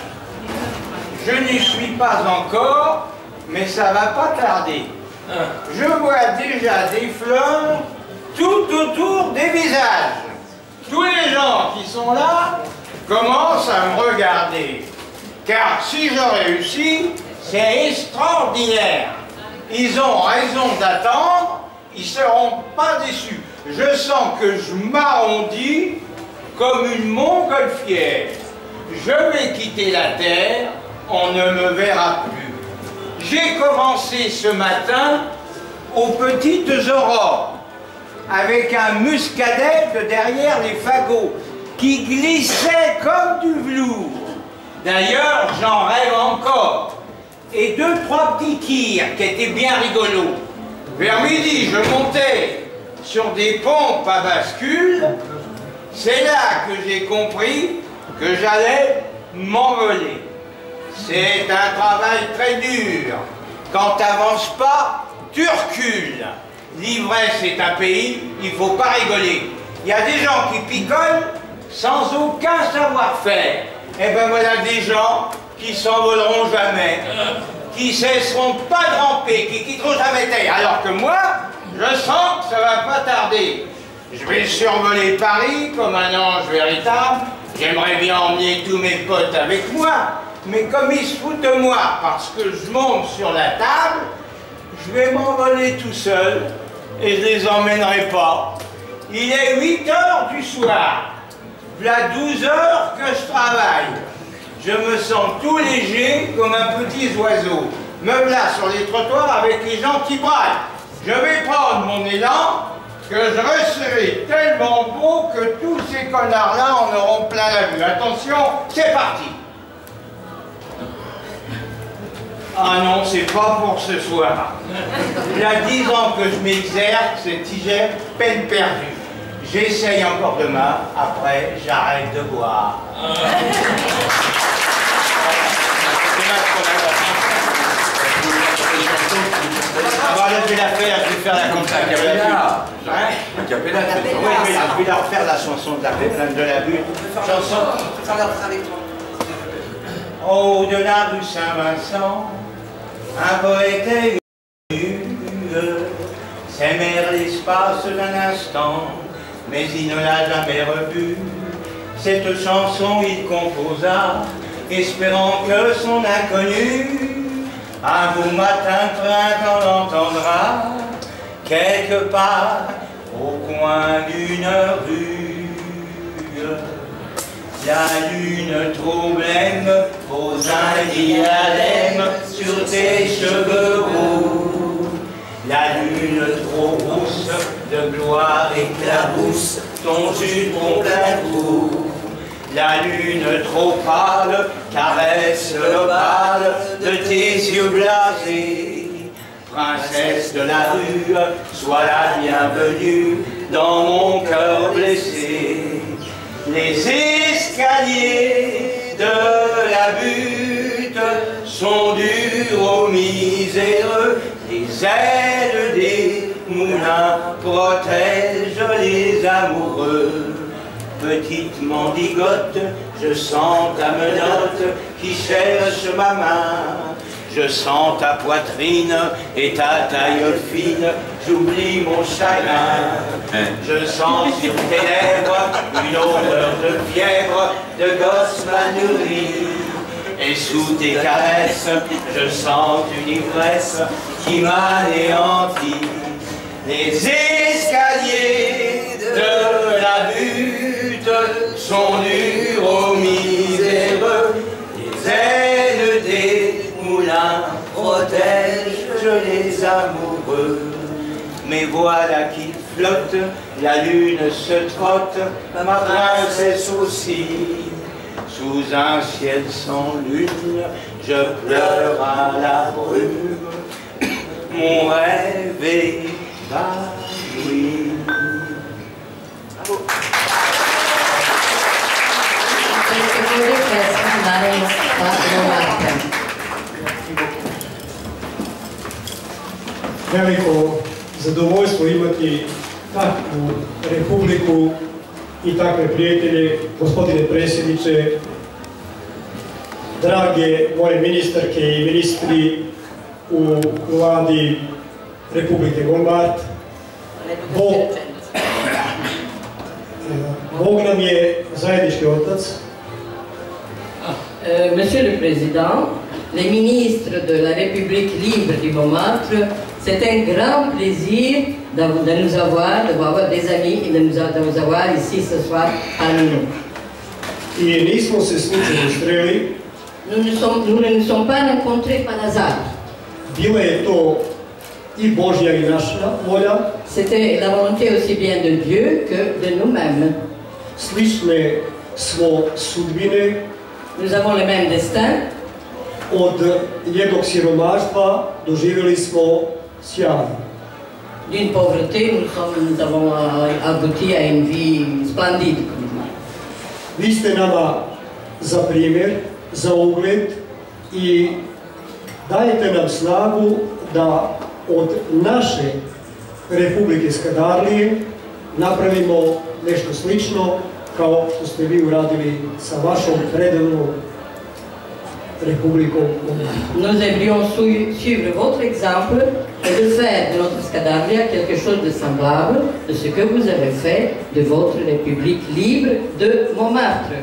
Je n'y suis pas encore, mais ça va pas tarder. Je vois déjà des fleurs tout autour des visages. Tous les gens qui sont là commencent à me regarder. Car si je réussis, c'est extraordinaire. Ils ont raison d'attendre, ils ne seront pas déçus. Je sens que je m'arrondis comme une montgolfière. Je vais quitter la terre, on ne me verra plus. J'ai commencé ce matin aux petites aurores, avec un muscadet de derrière les fagots, qui glissait comme du velours. D'ailleurs, j'en rêve encore. Et 2-3 petits kirs qui étaient bien rigolos. Vers midi, je montais sur des pompes à bascule. C'est là que j'ai compris que j'allais m'envoler. C'est un travail très dur. Quand t'avances pas, tu recules. L'ivresse est un pays, il ne faut pas rigoler. Il y a des gens qui picolent sans aucun savoir-faire. Et ben voilà des gens qui s'envoleront jamais, qui cesseront pas de ramper, qui quitteront jamais terre. Alors que moi, je sens que ça va pas tarder. Je vais survoler Paris comme un ange véritable. J'aimerais bien emmener tous mes potes avec moi, mais comme ils se foutent de moi parce que je monte sur la table, je vais m'envoler tout seul et je les emmènerai pas. Il est 8 heures du soir. Voilà 12 heures que je travaille. Je me sens tout léger comme un petit oiseau. Me voilà sur les trottoirs avec les gens qui braillent. Je vais prendre mon élan, que je serai tellement beau que tous ces connards-là en auront plein la vue. Attention, c'est parti. Ah non, c'est pas pour ce soir. Il y a 10 ans que je m'exerce, c'est tigère, peine perdue. J'essaye encore demain, après j'arrête de boire. Alors là, je vais la faire, je vais faire la contact. Oui, je vais leur faire la chanson de la butte. Chanson. Au-delà du Saint-Vincent, un poète est venu s'aimer l'espace d'un instant, mais il ne l'a jamais revue. Cette chanson il composa, espérant que son inconnu, un beau matin de printemps l'entendra, quelque part au coin d'une rue. La lune trop blême pose un diadème sur tes cheveux roux. La lune trop rousse de gloire éclabousse ton jupon plein trou. La lune trop pâle caresse l'opale de tes yeux blasés. Princesse de la rue, sois la bienvenue dans mon cœur blessé. Les escaliers de la butte sont durs aux miséreux. Les ailes des moulins protègent les amoureux. Petite mendigote, je sens ta menotte qui cherche ma main. Je sens ta poitrine et ta taille fine, j'oublie mon chagrin. Je sens sur tes lèvres une odeur de fièvre, de gosse mal nourri. Et sous tes caresses, je sens une ivresse qui m'anéantit. Les escaliers de la butte sont durs aux miséreux. Les ailes des moulins protègent les amoureux. Mais voilà qu'il flotte, la lune se trotte, ma princesse aussi. sous un ciel sans lune, je pleure à la brume, mon rêve évanoui. Bravo. Veliko zadovoljstvo imati takvu republiku i takve prijatelje, gospodine predsjedniče, drage moje ministarke i ministri u vladi Republike Lombard. Bog nam je zajednički otac. Monsieur le Président, les ministres de la République libre du Montmartre, c'est un grand plaisir de nous avoir, d'avoir des amis et de nous avoir ici ce soir parmi nous. I nismo se slučajno sreli. Nous ne nous sommes pas rencontrés par hasard. Bila je to i Božja i naša volja. C'était la volonté aussi bien de Dieu que de nous-mêmes. Slične smo sudbine. Nous avons le même destin. Od jednog siromaštva doživjeli smo sjaj. D'une pauvreté, nous avons abouti à une vie splendide. Vi ste nama za primjer, za ugled i dajete nam snagu da od naše Republike Skadarlije napravimo nešto slično kao što ste vi uradili sa vašom predivnom Republikom. Nous aimerions suivre votre exemple et de faire de notre Skadarlia quelque chose de semblable de ce que vous avez fait de votre République libre de Montmartre.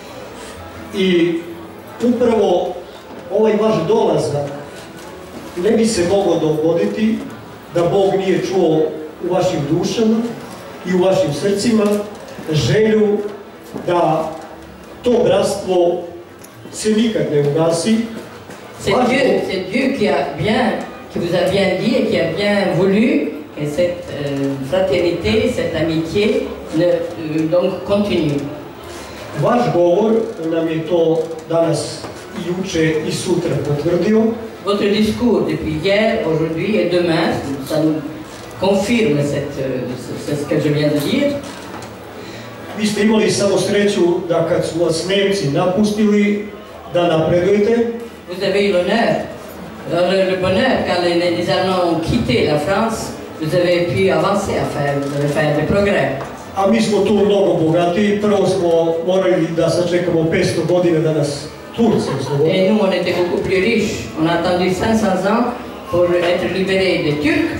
I upravo ovaj vaš dolazak ne bi se mogao dogoditi da Bog nije čuo u vašim dušama i u vašim srcima želju da to bratstvo se nikad ne ugasi. C'est Dieu qui vous a bien dit et qui a bien voulu que cette fraternité, cette amitié donc continue. Vaš govor nam je to danas i juče i sutra potvrdio. Votre discours depuis hier, aujourd'hui et demain, ça nous confirme ce que je viens de dire. Vi ste imali samo sreću da kad su vas Nemci napustili, da napredujete. Vous avez eu l'honneur, le bonheur, quand les Allemands ont quitté la France, vous avez pu avancer à faire des progrès. A mi smo tu mnogo bogatiji. Prvo smo morali da sačekamo 500 godina da nas Turci oslobode. Et nous, on était beaucoup plus riches. On a attendu 500 ans pour être libérés des Turcs.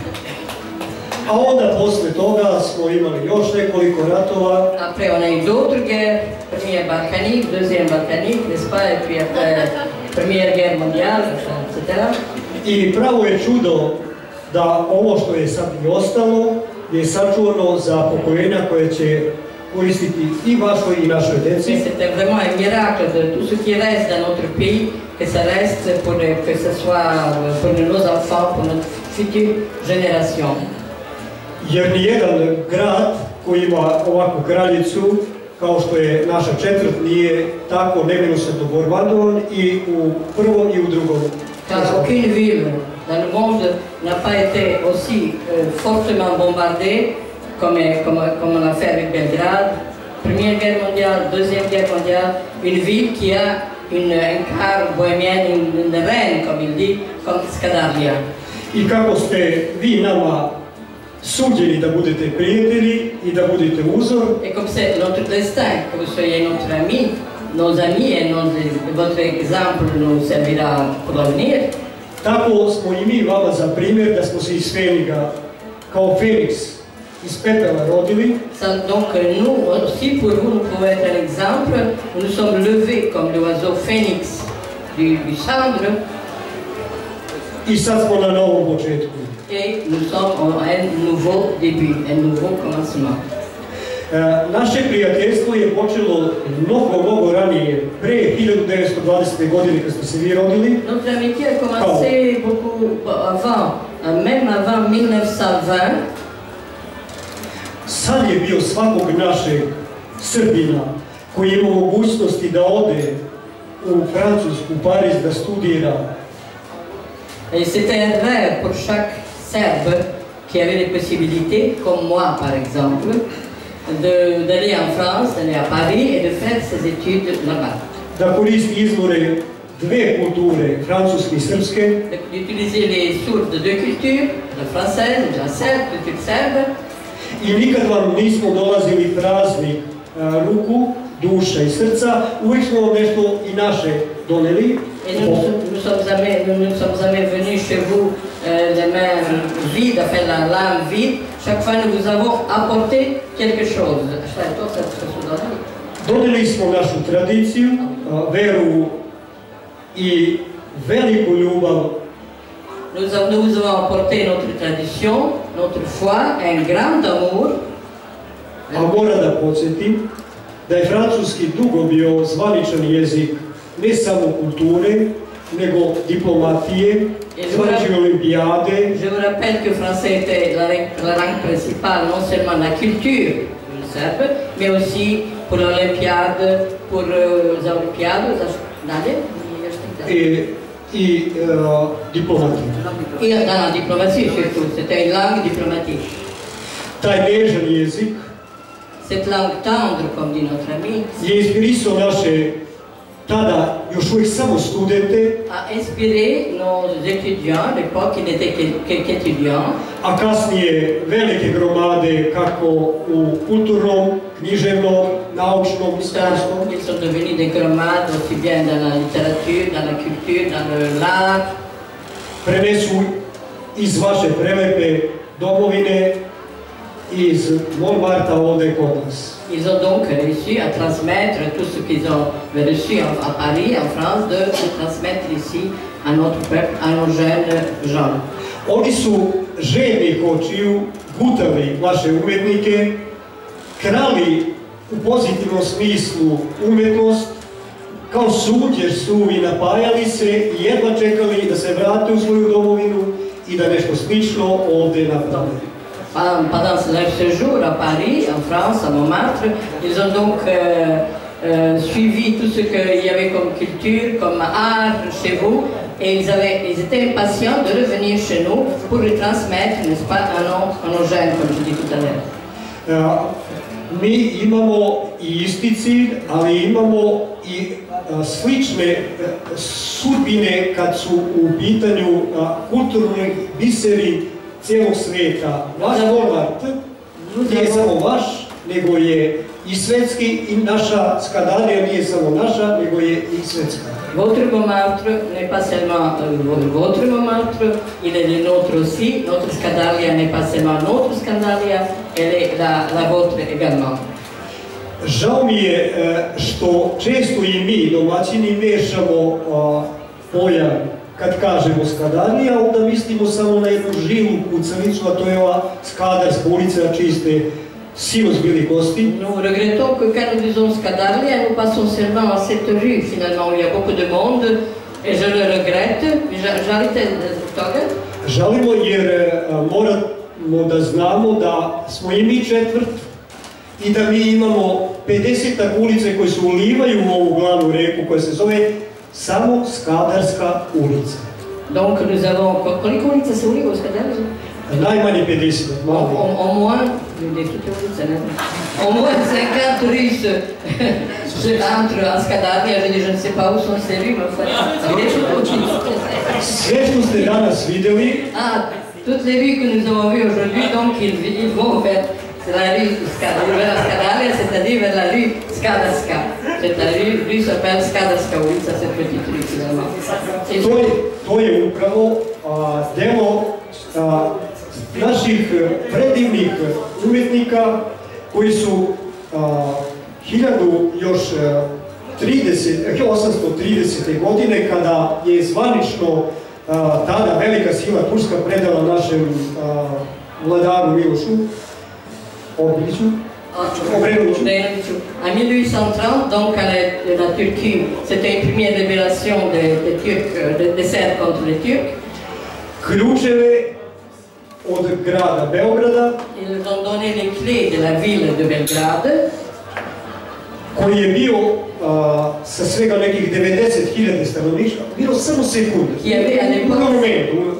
A onda posle toga smo imali još nekoliko ratova. Après, on a eu d'autres guerres. Première balkanique, deuxième balkanique, n'est-ce pas? Et puis après, première guerre mondiale, etc. I pravo je čudo da ovo što je sad i ostalo je sačuvano za pokoljenja koje će koristiti i vašoj i našoj djeci. C'était vraiment un miracle de tout ce qui reste dans notre pays, que ça reste que ce soit pour nos enfants, pour notre future génération. Jer nijedan grad koji ima ovakvu kraljicu, kao što je naša četvrt, nije tako nemilosrdno bombardovan i u prvom i u drugom. Car aucune ville dans le monde n'a pas été aussi fortement bombardée comme on a fait avec Belgrade. Première guerre mondiale, deuxième guerre mondiale, une ville qui a un quart bohémien, une reine, comme il dit, comme Skadarlia. I kako ste vi nama suđeni da budete prijatelji i da budete uzor. Et comme c'est notre destin, que vous soyez notre ami, nos amis et votre exemple nous servira pour l'avenir. Tako smo i mi vama za primjer da smo se iz Feniga, kao Feniks, iz pepela rodili. Donc nous aussi, pour vous, nous pouvons être un exemple. Nous nous sommes levés comme l'oiseau phénix du cendre. I sad smo na novom početku. Et nous sommes un nouveau début, un nouveau commencement. Naše prijateljstvo je počelo mnogo ranije, pre 1920. godine kad ste se vi rodili. Notre amitié a commencé beaucoup avant, même avant 1920. San je bio svakog našeg Srbina koji ima mogućnosti da ode u Francusku, u Pariz da studira. Et c'était un rêve pour chaque Serbe qui avait les possibilités, comme moi par exemple, d'aller en France, d'aller à Paris et de faire ses études là-bas. Da koristi izvore dve kulture, francuske i srpske. D'utiliser les sources de deux cultures, la française et la serbe, culture serbe. I nikad vam nismo dolazili prazni ruku, duša i srca, uvijek smo vam nešto i naše doneli. Et nous ne sommes jamais venus chez vous les mains vides, enfin la lame vide. Chaque fois nous vous avons apporté quelque chose. Doneli smo našu tradiciju, veru i veliku ljubav. Nous vous avons apporté notre tradition, notre foi, un grand amour. A moram da podsjetim da je francuski dugo bio zvaničan jezik ne samo kulture, nego diplomatije, zvanične olimpijade. Je vous rappelle que le français était la langue principale, non seulement la culture serbe, mais aussi pour l'olympiade, pour les olympiades, i diplomatije. Et dans la diplomatie surtout, c'était une langue diplomatique. Taj nežan jezik cette langue tendre, comme dit notre ami, je inspirisao naše tada još uvijek samo studente, a inspiré nos étudiants, à l'époque ils n'étaient qu'étudiants, a kasnije velike gromade kako u kulturnom, književnom, naučnom, istorijskom. Ils sont devenus des gromades aussi bien dans la littérature, dans la culture, dans l'art. Prenesu iz vaše prelepe domovine, iz Montmartre ovdje kod nas. Ils ont donc réussi à transmettre tout ce qu'ils ont reçu à Paris, en France, de transmettre ici à notre peuple, à nos jeunes gens. Oni su željnih očiju gutali vaše umetnike, krali u pozitivnom smislu umetnost, kao suđer suvi napajali se i jedva čekali da se vrate u svoju domovinu i da nešto slično ovdje naprave. Pendant leur séjour à Paris, en France, à Montmartre, ils ont donc suivi tout ce qu'il y avait comme culture, comme art chez vous, et ils étaient impatients de revenir chez nous pour le transmettre, n'est-ce pas, à nos jeunes, comme je dis tout à l'heure. Mi imamo i isti cilj, ali imamo i slične sudbine kad su u pitanju kulturni biseri cijelog svijeta. Vaš Montmartre nije samo vaš, nego je i svetski, i naša Skadarlija nije samo naša, nego je i svetska. Votre Montmartre n'est pas seulement votre Montmartre, il est le nôtre aussi. Notre Skadarlija n'est pas seulement notre Skadarlija, elle est la vôtre également. Žao mi je što često i mi, domaćini, mešamo pojam. Kad kažemo Skadarlija, onda mislimo samo na jednu žilu kucavicu, a to je ova Skadarska ulica, čiji ste sinoć bili gosti. Nous regrettons que quand nous disons Skadarlija, nous passons seulement à cette rue, finalement, où il y a beaucoup de monde, et je le regrette. Žalite toga? Žalimo jer moramo da znamo da smo i mi četvrt i da mi imamo 50 ulice koje se ulivaju u ovu glavnu reku koja se zove samo Skadarska ulica. Donc nous avons, koliko ulica se uliva u Skadarliji? Najmanje 50, malo. Au moins, au moins 50 rues entre en Skadarlija, je ne sais pas où sont ces rues, Sve što ste danas vidjeli, toutes les rues que nous avons vues aujourd'hui, donc ils vont vers la rue Skadarlija, c'est-à-dire vers la rue Skadarska. Cette rue s'appelle Skadarska ulica, cette petite rue finalement. To je upravo delo naših predivnih umjetnika koji su 1830. godine, kada je zvanično tada velika sila Turska predala našem vladaru Milošu Obrenoviću. En 1830, donc la Turquie, c'était une première révélation des Serbes contre les Turcs. Ključeve od grada Beograda, ils ont donné les clés de la ville de Belgrade, koji je bio sa svega nekih 90.000 stanovništva, bilo samo sekunde. U momentu.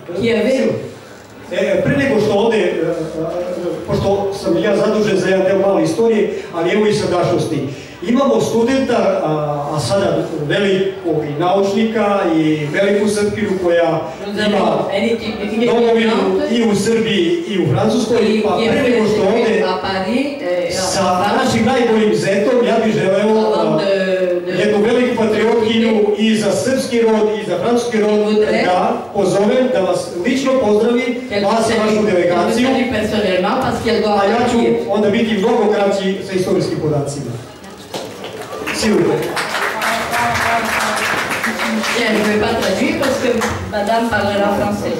Pre nego što ovde, pošto sam ja zadužen za jedan deo male istorije, ali evo i sadašnjosti. Imamo studenta, a sada velikog i naučnika i veliku Srpkinju koja ima domovinu i u Srbiji i u Francuskoj, pa pre nego što ovde sa našim najboljim zetom ja bih želeo jednu veliku patriotkinju i za srpski rod i za francuski rod da pozovem, da vas lično pozdravi, vas i vašu delegaciju, a ja ću onda biti mnogo kraći sa istorijskim podacima. S'il vous plaît. Je ne vais pas traduire parce que madame parlera français.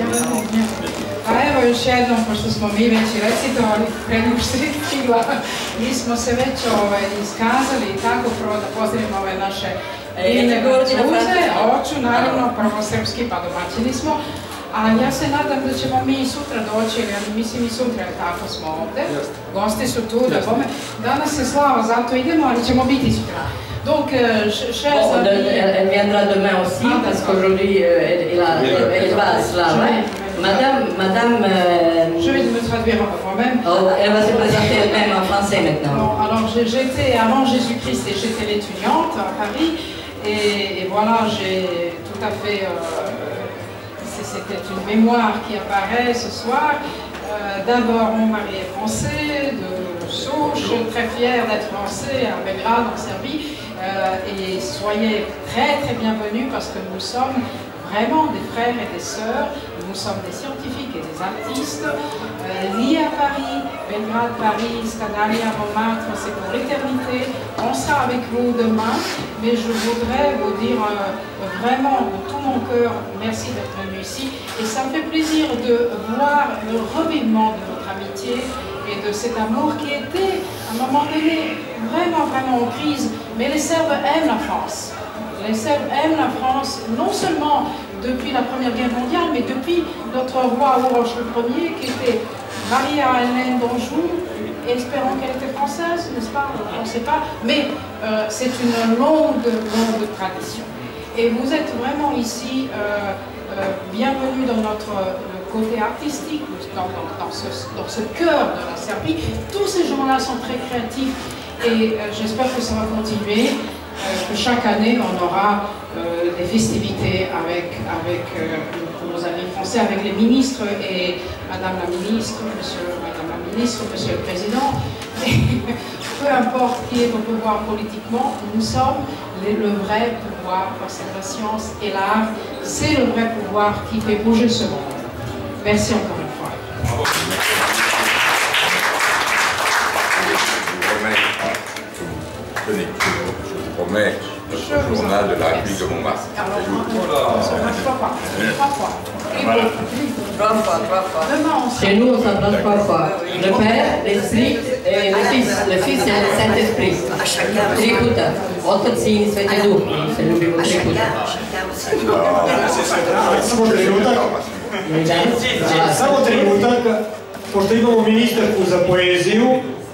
A evo još jednom, pošto smo mi već i recitovali pre nego što je stigla, mi smo se već iskazali i tako prvo da pozdravimo ove naše divne Francuze, a hoću naravno prvo srpski, pa domaćini smo, a ja se nadam da ćemo mi sutra doći, ali mislim i sutra, tako smo ovde, gosti su tu, da bome, danas je slava, zato idemo, ali ćemo biti sutra. Donc, chers amis... Elle viendra demain aussi, parce qu'aujourd'hui, elle va à Slava. Madame... Je vais me traduire moi-même. Elle va se présenter elle-même en français maintenant. Bon, alors, j'étais, avant Jésus-Christ, et j'étais l'étudiante à Paris, et voilà, j'ai tout à fait... C'était une mémoire qui apparaît ce soir. D'abord, mon mari est français, de souche, très fier d'être français à Belgrade, en Serbie. Et soyez très très bienvenus parce que nous sommes vraiment des frères et des sœurs. Nous sommes des scientifiques et des artistes liés à Paris, Belgrade, Paris, Scandalia, Montmartre, c'est pour l'éternité. On sera avec vous demain, mais je voudrais vous dire vraiment de tout mon cœur, merci d'être venu ici. Et ça me fait plaisir de voir le revivement de notre amitié et de cet amour qui était, à un moment donné, vraiment, vraiment en crise. Mais les Serbes aiment la France. Les Serbes aiment la France, non seulement depuis la Première Guerre mondiale, mais depuis notre roi Uroš Ier, qui était marié à Hélène d'Anjou, espérant qu'elle était française, n'est-ce pas? On ne sait pas, mais c'est une longue tradition. Et vous êtes vraiment ici bienvenue dans notre côté artistique, dans ce cœur de la Serbie. Tous ces gens-là sont très créatifs et j'espère que ça va continuer, que chaque année on aura des festivités avec nos amis français, avec les ministres et Madame la ministre, Monsieur le Président. Et peu importe qui est au pouvoir politiquement, nous sommes le vrai pouvoir, parce que la science et l'art, c'est le vrai pouvoir qui fait bouger ce monde. Merci encore une fois. Je vous promets notre journal de la République de Montmartre. Chez nous, on s'embrasse 3 fois. Le Père, l'Esprit et le Fils. Le Fils, c'est le Saint-Esprit. Triputa. Otac, Sin i Sveti Duh. Se ljubimo triputa. Samo trenutak, pošto imamo ministarku za poeziju,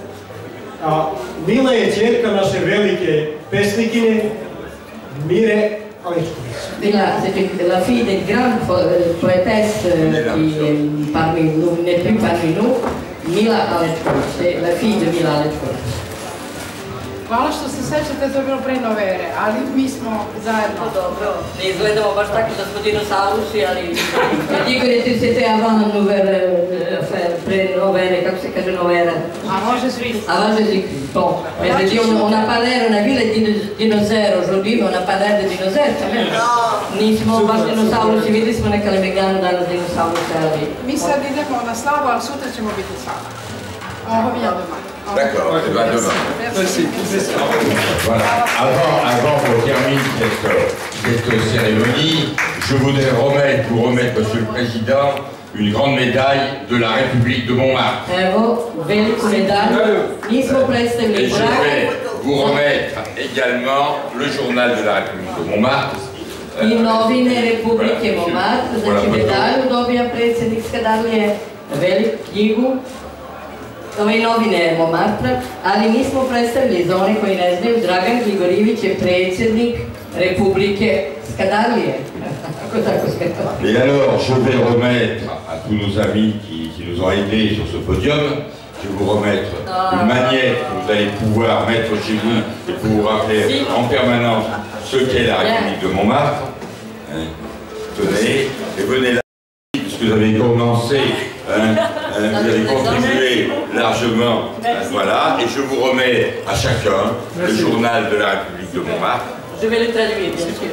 Mila je ćerka naše velike pesnikine Mire Alečković. C'est la fille d'une grande poétesse qui n'est plus parmi nous, Mila Alečković. C'est la fille de Mila Alečković. Hvala što se sećate, to je bilo pre nove ere, ali mi smo zajedno. Dobro, ne izgledamo baš tako da smo dinosaurusi, ali dico che c'était avant la nouvelle, pre nove ere, kako se kaže nove ere? Avant Jésus-Christ. Avant Jésus-Christ, bon. Mais je dis, on a pas l'air, on a vu les dinosaures aujourd'hui, mais on n'a pas l'air de dinosaures quand même. Nismo baš dinosaurusi, videli smo neka Lemegana danas dinosaurusi, ali... Mi sad idemo na slavu, ali sutra ćemo biti s vama. On revient demain. D'accord, et bien demain. Merci. Voilà, avant qu'on termine cette cérémonie, je voudrais vous remettre, Monsieur le Président, une grande médaille de la République de Montmartre. Evo, veliku medalju, nismo predstavili Et je vais vous remettre également le journal de la République de Montmartre. I novine Republike Montmartre, znači medalju dobija predsjednik Skadarlije, veliku knjigu. ove novine Montmartre, ali mi smo predstavili, za one koji ne znaju, Dragan Grigorijević je predsjednik Republike Skadarlije. Et alors, je vais remettre à tous nos amis qui nous ont aidés sur ce podium, je vais vous remettre une magnette que vous allez pouvoir mettre chez vous et pour vous rappeler en permanence ce qu'est la République de Montmartre. Tenez, et venez là, puisque vous avez commencé, vous avez contribué largement, voilà, et je vous remets à chacun le journal de la République de Montmartre. Je vais le traduire, bien sûr.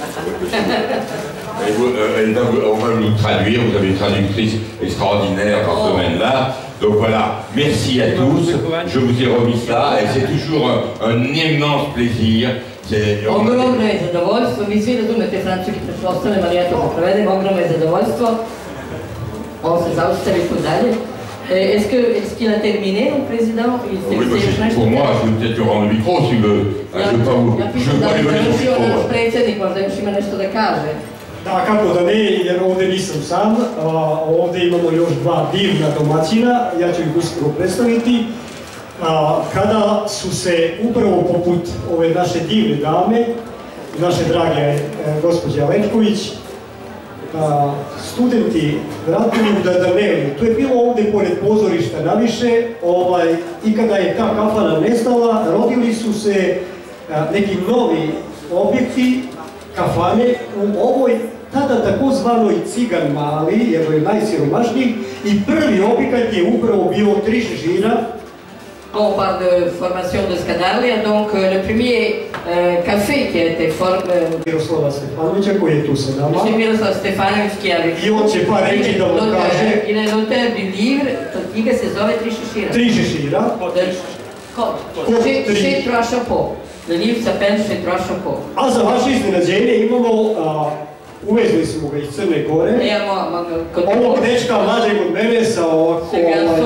On va nous traduire, vous avez une traductrice extraordinaire par ce domaine-là. Donc voilà, merci à tous, je vous ai remis ça et c'est toujours un immense plaisir. Ogromno je zadovoljstvo, vi svi razumete francuski, pretpostavljam, ali ja to prevedem, ogromno je zadovoljstvo. On se zaustavi tu dalje. Est-ce qu'il a terminé, mon président? Oui, pour moi, je vais peut-être lui rendre le micro si vous voulez. Je ne veux pas vous donner naš predsjednik, možda još ima nešto da kaže. Da, kako da ne, jer ovdje nisam sam, ovdje imamo još dva divna domaćina, ja ću ih uskoro predstaviti. Kada su se upravo poput ove naše divne dame, naše drage gospođe Alenković, studenti vratili u Dardaneli. To je bilo ovdje pored pozorišta naviše i kada je ta kafana nestala, rodili su se neki novi objekti, kafane u ovoj tada takozvanoj Cigan Mali, jer je najsiromašniji, i prvi objekat je upravo bio 3 šešira. On parle de formation de Skadarlija, donc le premier café qui a été formé... Miroslava Stefanovića koji je tu sa nama. Monsieur Miroslav Stefanović qui a avec... I on će pa reći da vam kaže... Il est l'auteur du livre, knjiga se zove 3 šešira. 3 šešira. Chez Trois Chapeaux. Le livre s'appelle Chez Trois Chapeaux. A za vaše iznenađenje imamo... Uvezli smo ga iz Crne Gore. Ovog dečka mlađeg od mene sa ovako...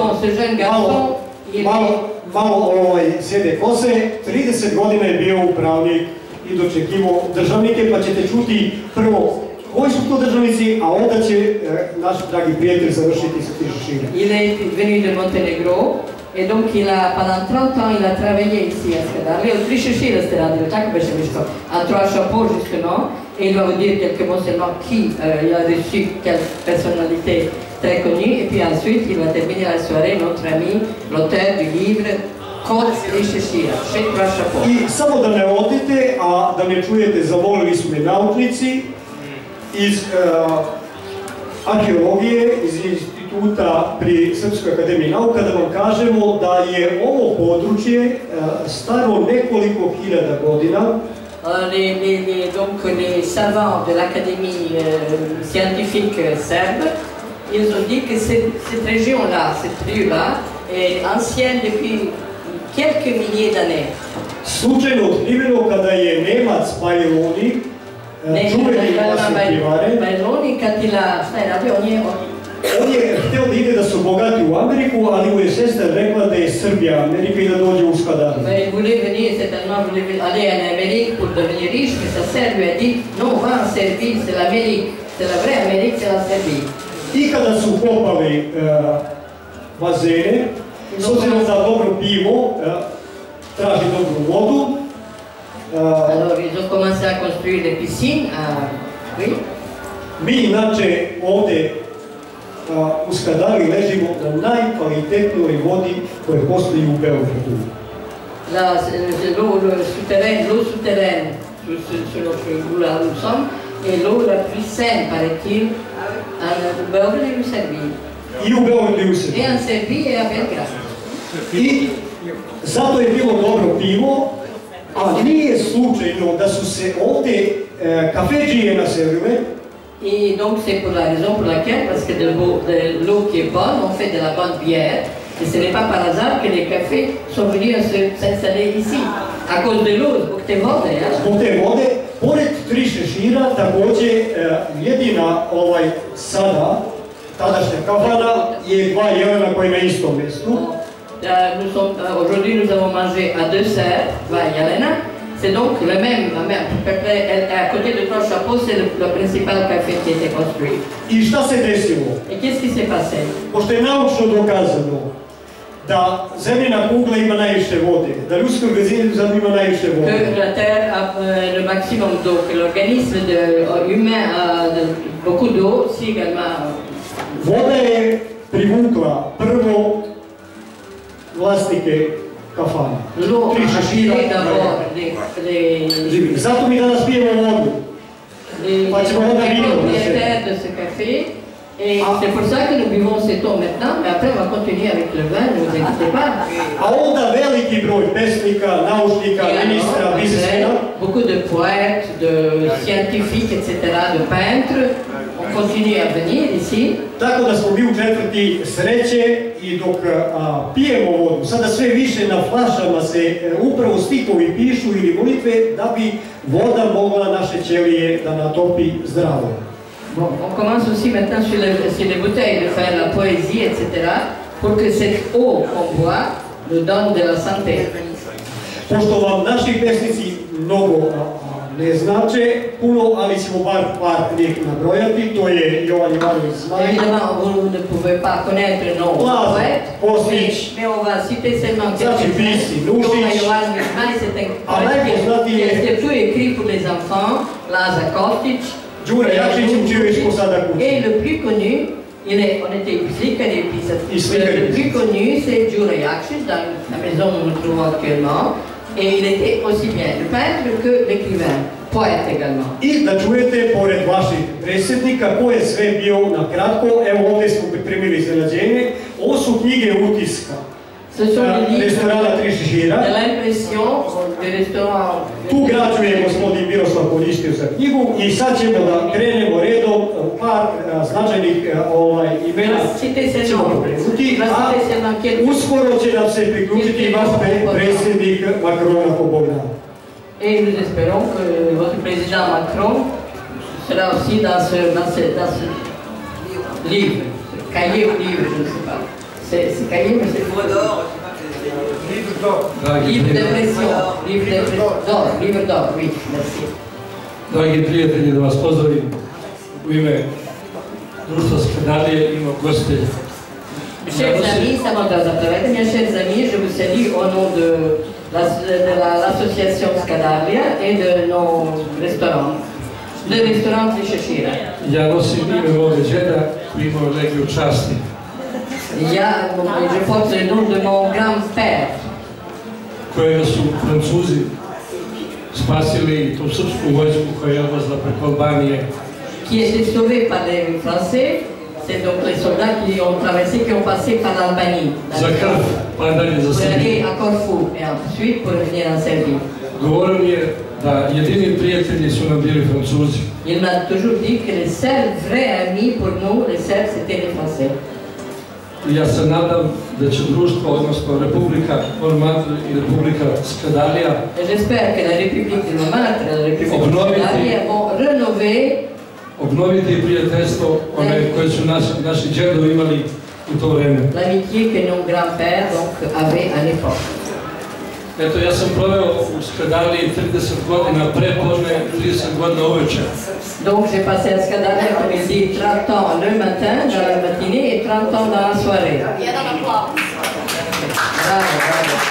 Malo sjede kose, 30 godina je bio upravnik i dočekivao državnike, pa ćete čuti prvo koji su to državnici, a onda će naš dragi prijatelj završiti sa 3 šešira. Il est venu de Montenegro et donc pendant 30 ans il a travaillé ici à Skadarlija. Od 3 šešira ste radili, tako beše Miško, à Trois Chapeaux justement, et il va vous dire quelques mots seulement qui il a reçu, quelle personnalité très connue, et puis ensuite il va terminer la soirée, notre ami, l'auteur du livre Kod 3 šešira, Chez Trois Chapeaux. I samo da ne odite, a da ne čujete, zamolili su me naučnici iz arheologije, iz instituta pri Srpskoj akademiji nauka, da vam kažemo da je ovo područje staro nekoliko hiljada godina. Donc les savants de l'Académie scientifique serbe, ils ont dit que cette région-là, cette rue-là, est ancienne depuis quelques milliers d'années. Slučajno otkriveno kada je Nemac Bajloni, čuveni vlasnik pivare, šta je radio? On je htio da ide da se obogati u Ameriku, ali mu je sestra rekla da je Srbija Amerika i da dođe u Skadarliju. Il voulait venir, certainement, voulait aller en Amérique pour devenir riche, mais sa sœur lui a dit non, va en Serbie, c'est l'Amérique, c'est la vraie Amérique, c'est la Serbie. I kada su kopali bazene, s obzirom da dobro pivo traži dobru vodu. Alors ils ont commencé à construire des piscines, oui. Mi inače ovdje u Skadarliji ležimo na najkvalitetnijoj vodi koja postoji u Beogradu. L'eau souterraine sur notre boulevard où nous sommes est l'eau la plus saine, paraît-il, à Beograd et u Serbiji. I u Beogradu i u Serbiji. Et en Serbiji et à Belgrade. I zato je bilo dobro pivo, a nije slučajno da su se ovdje kafedžije naselile. Et donc c'est pour la raison pour laquelle, parce que de l'eau qui est bonne, on fait de la bonne bière. Et ce n'est pas par hasard que les cafés sont venus s'installer ici, à cause de l'eau, zbog te vode. Zbog te vode, pored 3 šešira, također jedina sada, tadašnja kafana, je 2 jelena koji na istom mjestu. Aujourd'hui nous avons mangé à 2 serres, 2 jelena. C'est donc le même, à côté de Trois Chapeaux, c'est le principal café qui était construit. I šta se desilo? Et qu'est-ce qui s'est passé? Pošto je naučno dokazano da zemljina kugla ima najviše vode, da ljudski organizam ima najviše vode. Que la Terre a le maximum d'eau, que l'organisme humain a beaucoup d'eau, si également. Voda je privukla prvo vlasnike kafana. L'eau a attiré d'abord les Zato mi danas pijemo vodu. propriétaires de ce café. Et c'est pour ça que nous buvons cette eau maintenant, mais après on va continuer avec le vin, ne vous inquiétez pas. A onda veliki broj pesnika, naučnika, ministra, biznismena. Beaucoup de poètes, de scientifiques, etc., de peintres, on continue à venir ici. Tako da smo mi u četvrti sreće i dok pijemo vodu, sada sve više na flašama se upravo stihovi pišu ili molitve da bi voda mogla naše ćelije da natopi zdravo. Bon, on commence aussi maintenant sur les bouteilles de faire la poésie, etc., pour que cette eau qu'on boit nous donne de la santé. Pošto vam naši pesnici mnogo ne znače puno, ali ćemo par njih nabrojati, to je Jovan Jovanović Zmaj. Évidemment, vous ne pouvez pas connaître nos poètes, mais on va citer seulement quelques-uns. Jovan Jovanović Zmaj, c'est un poète qui a surtout écrit pour les enfants, Laza Kostić. Et le plus connu, on était slikar et pisatelj. Le plus connu, c'est Đuro Jakšić, dans la maison où nous nous trouvons actuellement. Et il était aussi bien le peintre que l'écrivain, poète également. I da čujete, pored vaših predsjednika, ko je sve bio na kratko, evo ovdje smo pripremili iznenađenje, ovo su knjige utiska. Restorana Tri šešira. Tu građu je gospodin Miroslav koristio za knjigu i sad ćemo da krenemo redom par značajnih imena ćemo pripremiti, a uskoro će nam se priključiti vaš predsjednik Macron ako Bog da. Et nous espérons que votre président Macron sera aussi dans ce livre, cahier ou livre, je ne sais pas. C'est cahier, mais c'est livre d'or. Livre d'impression, livre d'or, oui, merci. Dragi prijatelji, da vas pozdravim u ime društva Skandarije i mog gostelja. Chers amis, ça m'a donné mes chers amis, je vous salue au nom de l'association Skandaria et de nos restaurants. Le restaurant Tri šešira. Ja nosim ime moga džeda koji imao legiju časti. Je porte le nom de mon grand-père. Kojega su Francuzi spasili tu srpsku vojsku koja je odlazila preko Albanije. Qui était sauvé par les Français, c'est donc les soldats qui ont traversé, qui ont passé par l'Albanie. Za krv, pa dalje za Srbiju. Pour aller à Corfou et ensuite pour revenir en Serbie. Govorio mi je da jedini prijatelji su nam bili Francuzi. Il m'a toujours dit que les seuls vrais amis pour nous, les Serbes, c'était les Français. Ja se nadam da će društvo, odnosno Republika Montmartre i Republika Skandarija obnoviti prijateljstvo koje su naši džedovi imali u to vreme. Eto, ja sam proveo u Skandariji 30 godina prepodne, 30 godina uveče. Donc j'ai passé à Skandaria, comme il dit, 30 ans le matin, dans la matinée, et 30 ans dans la soirée. Bravo, bravo.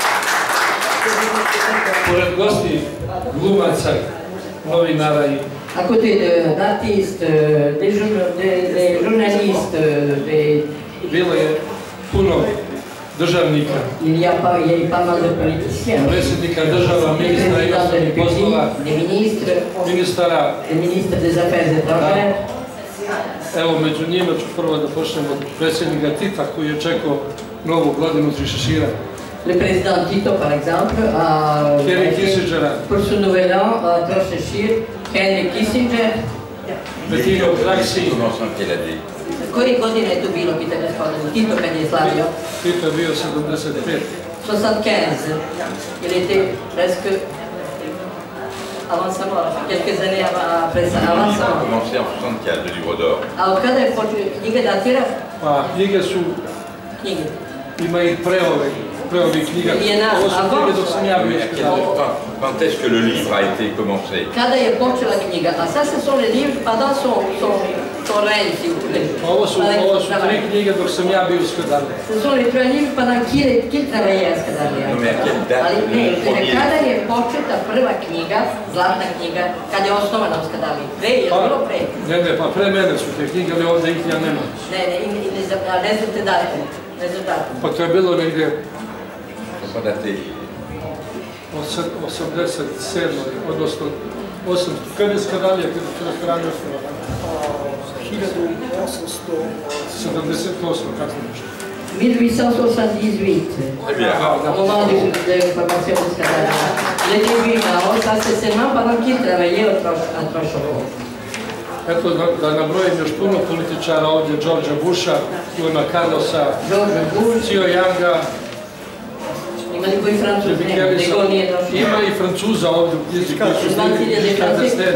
Pored gosti, glumaca, novinara i... À côté d'artistes, des journalistes, Bilo je puno državnika. Il y a eu pas mal de politiciens. Predsjednika država, ministra inostranih poslova, ministara. Les ministres des Affaires étrangères. Evo, među njima ću prvo da počnemo od predsjednika Tita koji je čekao novu godinu Tri šešira. Le président Tito, par exemple, a pour ce nouvel an à Tri šešir, Henry Kissinger. Bettino Craxi. Koje godine je to bilo, pita gospodin Tito kad je slavio? Tito je bio 75. 75. Il était presque avant sa mort, quelques années après sa mort. Il a commencé en 75, le livre d'or. A od kada je knjige datira? Pa, knjige su... Knjige. Ima i preovi knjiga. Ovo su knjige dok sam ja bio Skandarija. Quand est-ce que le livre a été commencé? Kada je počela knjiga? A ça, ce sont les livres pendant son Torrenti. Ovo su 3 knjige dok sam ja bio u Skadarliji. Ce sont les 3 livres pendant qu'il travaillait à Skadarlija. Ali ne, kada je početa prva knjiga, zlatna knjiga, kad je osnovana u Skadarliji? Pre, je li bilo pre? Ne, pa pre mene su te knjige, ali ovdje ih ja nemam. Ne znate datum. Pa to je bilo negdje 87. odnosno 800. Kada je Skadarlija, kada je Skadarlija osnovana? 1878, kako nešto. 1878, au moment de formation de Skadarlija. Le début, ça c'est seulement pendant qu'il travaillait à Trošovo. Eto, da nabrojim još puno političara ovdje, Georgea Busha, Ivana Carlosa, Cio Younga, ima i Francuza ovdje u knjizi koji su bili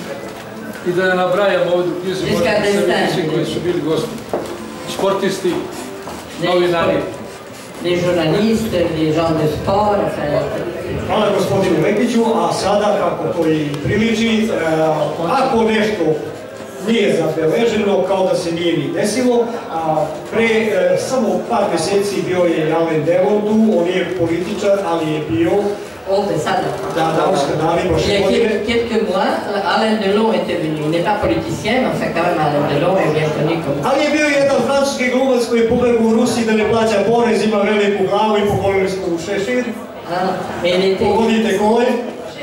i da ne nabrajam ovdje u knjizi koji su bili gosti. Sportisti, novinari. Les journalistes, les gens de sport. Hvala gospodinu Lekiću, a sada kako to i priliči, ako nešto nije zabeleženo, kao da se nije ni desilo, pre samo par meseci bio je Alain Delon tu, on je političar, ali je bio ovdje sada. Da, u Skadarliji prošle godine. Il y a quelques mois, Alain Delon était venu. Il n'est pas politicien, mais enfin quand même Alain Delon est bien connu comme... Ali je bio jedan francuski glumac koji je pobegao u Rusiji da ne plaća porez, ima veliku glavu i pokolili smo u šešir. Pogodite ko je?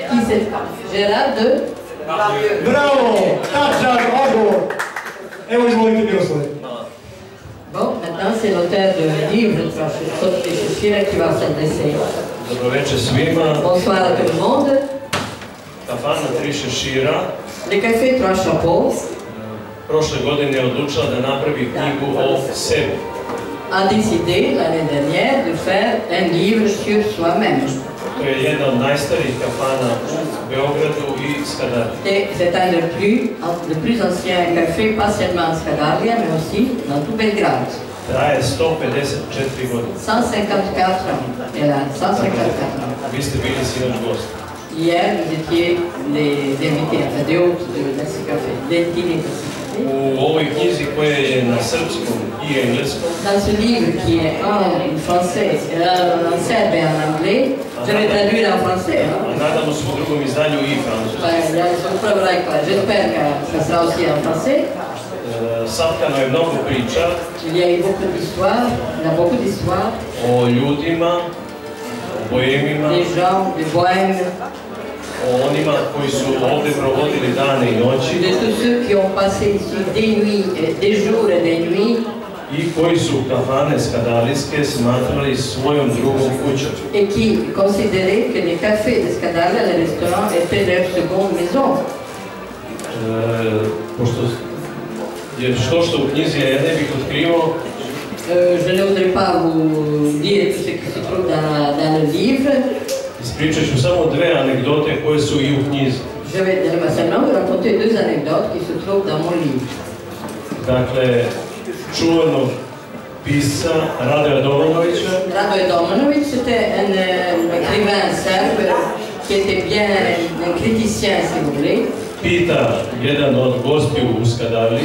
Gérard de... Bravo! Tačan odgovor! Evo izvolite Miroslave. Bon, maintenant c'est l'auteur de livre qui va s'adresser. Dobro večer svima. Bonsoir à tout le monde. Kafana Tri šešira. Le café Trois Chapeaux. Prošle godine je odlučila da napravi knjigu o sebi. A décidé l'année dernière de faire un livre sur soi-même. To je jedna od najstarijih kafana u Beogradu i Skadarliji. C'est un des plus anciens cafés, pas seulement à Skadarlija, mais aussi dans tout Belgrade. Traje 154 godine. 154 ans. Elle a 154 ans. Vi ste bili sinoć gosti. Hier, vous étiez des invités, enfin des hôtes de ce café, des dîners de ce café. U ovoj knjizi koja je na srpskom i engleskom. Dans ce livre qui est en français, en serbe et en anglais, je vais traduire en français. Nadamo se u drugom izdanju i francuskom. Ja sam upravo rekla, j'espère que ça sera aussi en français. Satkano je mnogo priča. Il y a eu beaucoup d'histoires, il y a beaucoup d'histoires. O ljudima, o boemima. Des gens, des bohèmes. O onima koji su ovdje provodili dane i noći. De tous ceux qui ont passé ici des nuits, des jours et des nuits. I koji su kafane Skadarlijske smatrali svojom drugom kućom. Et qui considéraient que les cafés de Skadarlija, les restaurants, étaient leur seconde maison. Pošto je što u knjizi ja ne bih otkrivao. Je ne voudrais pas vous dire tout ce qui se trouve dans le livre. Ispričat ću samo dve anegdote koje su i u knjizi. Je vais seulement vous raconter deux anecdotes qui se trouvent dans mon livre. Dakle, čuvenog pisca Radoja Domanovića. Radoje Domanović, c'était un écrivain serbe qui était bien un criticien, si vous voulez. Pita jedan od gostiju u Skadarliji.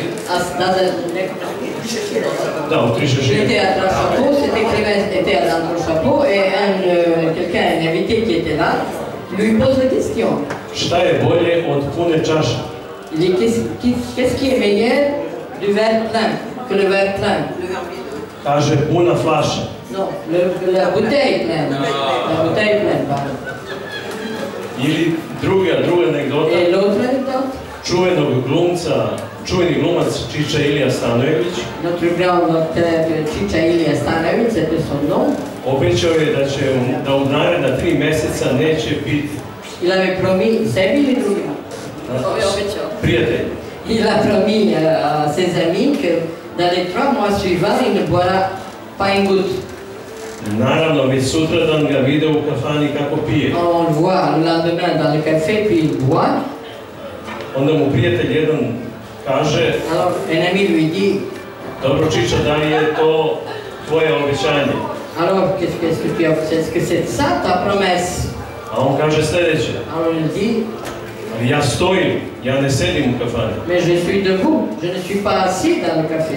Da, u Tri šešira. Il était à Trois Chapeaux, cet écrivain était à Trois Chapeaux et quelqu'un, un invité qui était là, lui pose la question. Šta je bolje od pune čaše? Qu'est-ce qui est meilleur du verre plein que le verre plein? Kaže puna flaša. Non, la bouteille pleine. La bouteille pleine, pardon. Ili druga anegdota. Et l'autre anecdote? Čuveni glumac Čiča Ilija Stanojević. Notre grand auteur Čiča Ilija Stanojević, c'était son nom. Obećao je da u naredna 3 meseca neće piti. Il avait promis, sebi ili drugima? Prijatelj. Il a promis à ses amis que dans les 3 mois suivants, il ne boira pas une goutte. Naravno, već sutradan ga vide u kafani kako pije. On le voit le lendemain dans le café, puis il boit. Onda mu prijatelj jedan kaže... Alors, un ami lui dit... Dobro, Čiča, da li je to tvoje obećanje? Alors, est-ce que c'est ça ta promesse? A on kaže sljedeće. Alors, il dit... Ja stojim Ja ne sedim u kafani. Mais je suis debout, je ne suis pas assis dans le café.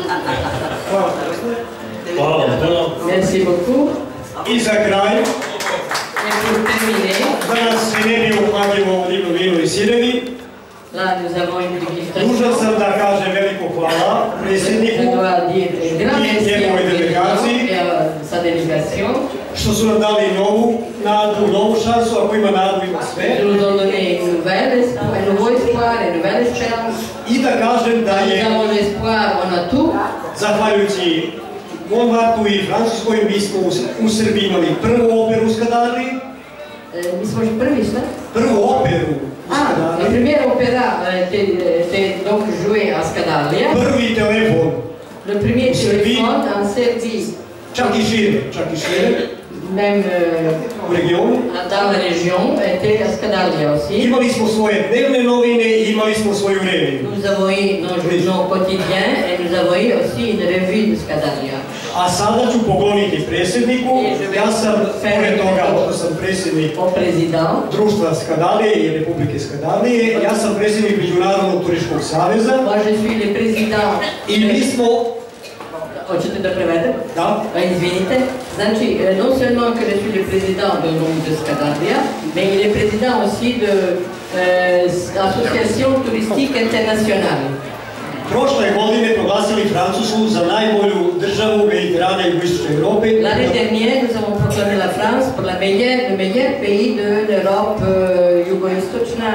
Hvala vam puno. Merci beaucoup. I za kraj, Et pour terminer, da nas se ne bi uhvatilo divno vino i sirevi, là nous avons une dužan dégustation. sam da kažem veliko hvala Je predsjedniku dois dire un grand i merci njegovoj au président delegaciji et à sa délégation. što su nam dali novu nadu, novu šansu, ako ima nadu ima sve. Ils nous ont donné une nouvelle un nouveau espoir, une nouvelle espérance. I da kažem da Nous je, avons l'espoir, on a tout. zahvaljujući Monmartu i Francuskoj, mi smo u Srbiji imali prvu operu u Skadarliji, Mi smo prvi, šta? prvu operu u Ah, la Skadarliji, première opéra était donc jouée à Skadalia. prvi telefon, Le premier U Srbiji. téléphone en Serbie, čak i šire, même u regionu. dans la région, était à Skadalia aussi. Imali smo svoje dnevne novine i imali smo svoju reviju. Nous avons eu nos journaux quotidiens et nous avons eu aussi une revue de Skadalia. A sada ću pokloniti predsjedniku, ja sam, pored toga što sam predsjednik Au président, Društva Skadalije i Republike Skadalije, ja sam predsjednik Međunarodnog turističkog saveza moi je suis le président. i mi smo, Hoćete da prevedem? da, Izvinite. Znači, non seulement que je suis le président de Skadalia, mais il est président aussi de l'association touristique internationale. prošle godine proglasili Francusku za najbolju državu Mediterana i jugoistočne Europe. L'année dernière, nous avons proclamé la France pour le meilleur pays de l'Europe jugo-istočna,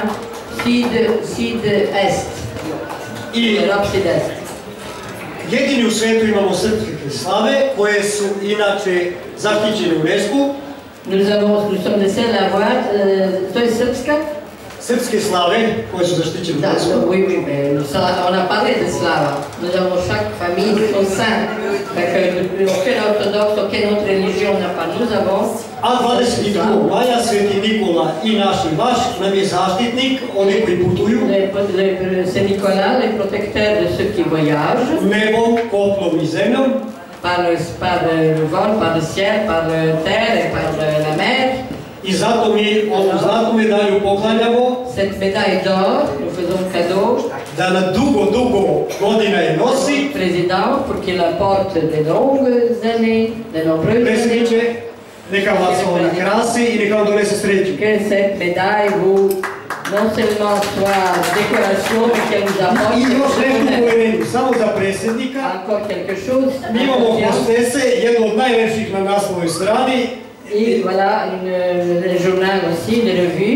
sud-est. I L'Europe sud-est. jedini u svetu imamo srpske slave koje su inače zaštićene u UNESCO-u. Nous sommes les seuls à avoir, to je srpska? Srpske slave koje su zaštićene u Da, UNESCO-u. oui, oui, mais on a parlé de slava. Nous avons chaque famille son saint. Aucun orthodoxe, aucune autre religion n'a pas. Nous avons. A 22. maja Sveti Nikola i naš i vaš nam je zaštitnik, oni koji putuju. C'est Nicolas, le protecteur de ceux qui voyagent. Nebom, kopnom i zemljom. Par le vol, par le ciel, par la terre et par la mer. I zato mi ovu zlatnu medalju poklanjamo. Cette médaille d'or, nous faisons cadeau. Da na dugo godina je nosi. Président, pour qu'il apporte de longues années, de nombreuses années. Predsjedniče, neka vas ona krasi i neka vam donese sreću. Que cette médaille vous, non seulement soit décoration, mais qu'elle vous apporte I još neku pojerenju, samo za predsjednika. encore quelque chose. Mi imamo hostese, jednu od najlepših na naslovnoj strani. Et voilà, un journal aussi, de revue.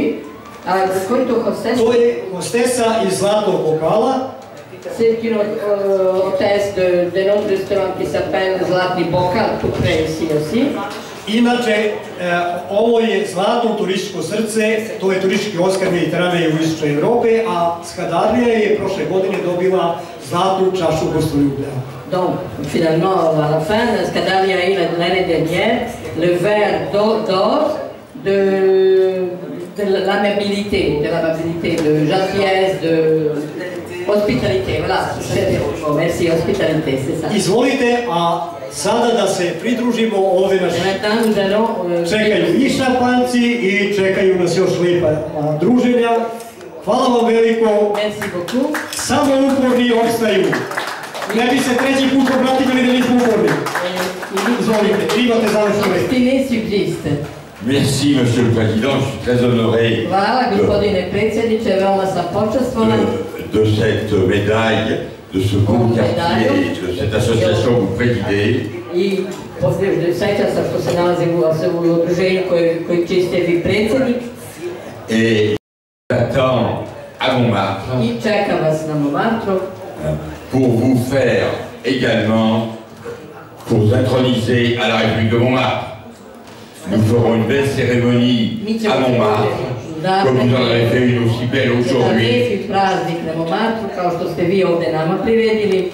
To je hostesa iz Zlatnog pokala. C'est une hôtesse de notre restaurant qui s'appelle Zlatni Bokal, tout près ici aussi. Inače, ovo je zlatno turističko srce, to je turistički Oskar Mediterana i jugoistočne Europe, a Skadarlija je prošle godine dobila zlatnu čašu gostoljublja. Donc, finalement, à la fin, Skadalia a eu l'année dernière le verre d'or de l'amabilité, de gentillesse, de hospitalité. Voilà, merci, hospitalité, c'est ça. Izvolite, a sada da se pridružimo ovdje nas čekaju i šampanjci i čekaju nas još lijepa druženja. Hvala vam veliko. Merci beaucoup. Samo uporni opstaju. Ne bi se treći put obratili da nismo uporni. Izvolite, imate završnu reč. L'obstiné subsiste. Merci, Monsieur le Président, je suis très honoré Hvala, gospodine predsjedniče, veoma sam počastvovan. de cette médaille, de ce beau quartier, de cette association que vous présidez. I srećan sam što se nalazim u udruženju čiji ste vi predsjednik. Et j'attends à Montmartre I čekam vas na Montmartru. pour vous faire également, pour vous introniser à la République de Montmartre. Nous ferons une belle cérémonie à Montmartre, comme vous en avez fait une aussi belle aujourd'hui. Praznik na Montmartru, kao što ste vi ovdje nama priredili.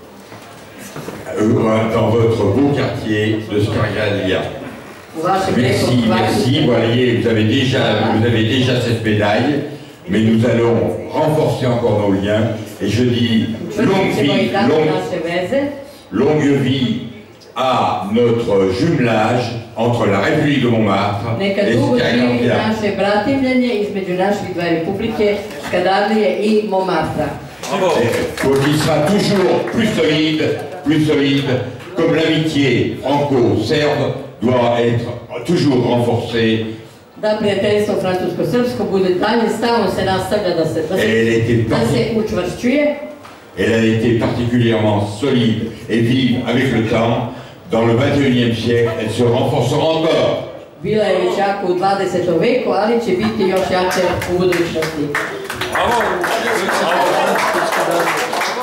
Dans votre beau quartier de Skadalia. Merci, Voilier, vous avez déjà cette médaille, mais nous allons renforcer encore nos liens, et je dis longue vie à notre jumelage entre la République de Montmartre Neka et dugo živi Scadarlia. naše bratimljenje između naših dve republike, Skadarlije i Montmartre. Pour qu'il sera toujours plus solide, comme l'amitié franco-serbe doit être toujours renforcée. Da prijateljstvo francusko-srpsko bude dalje, stalno se nastavlja da se učvršćuje. Elle a été particulièrement solide et vive avec le temps. Dans le 21e siècle, elle se renforcera encore. Bila je već jako u 20. veku, ali će biti još jače u budućnosti.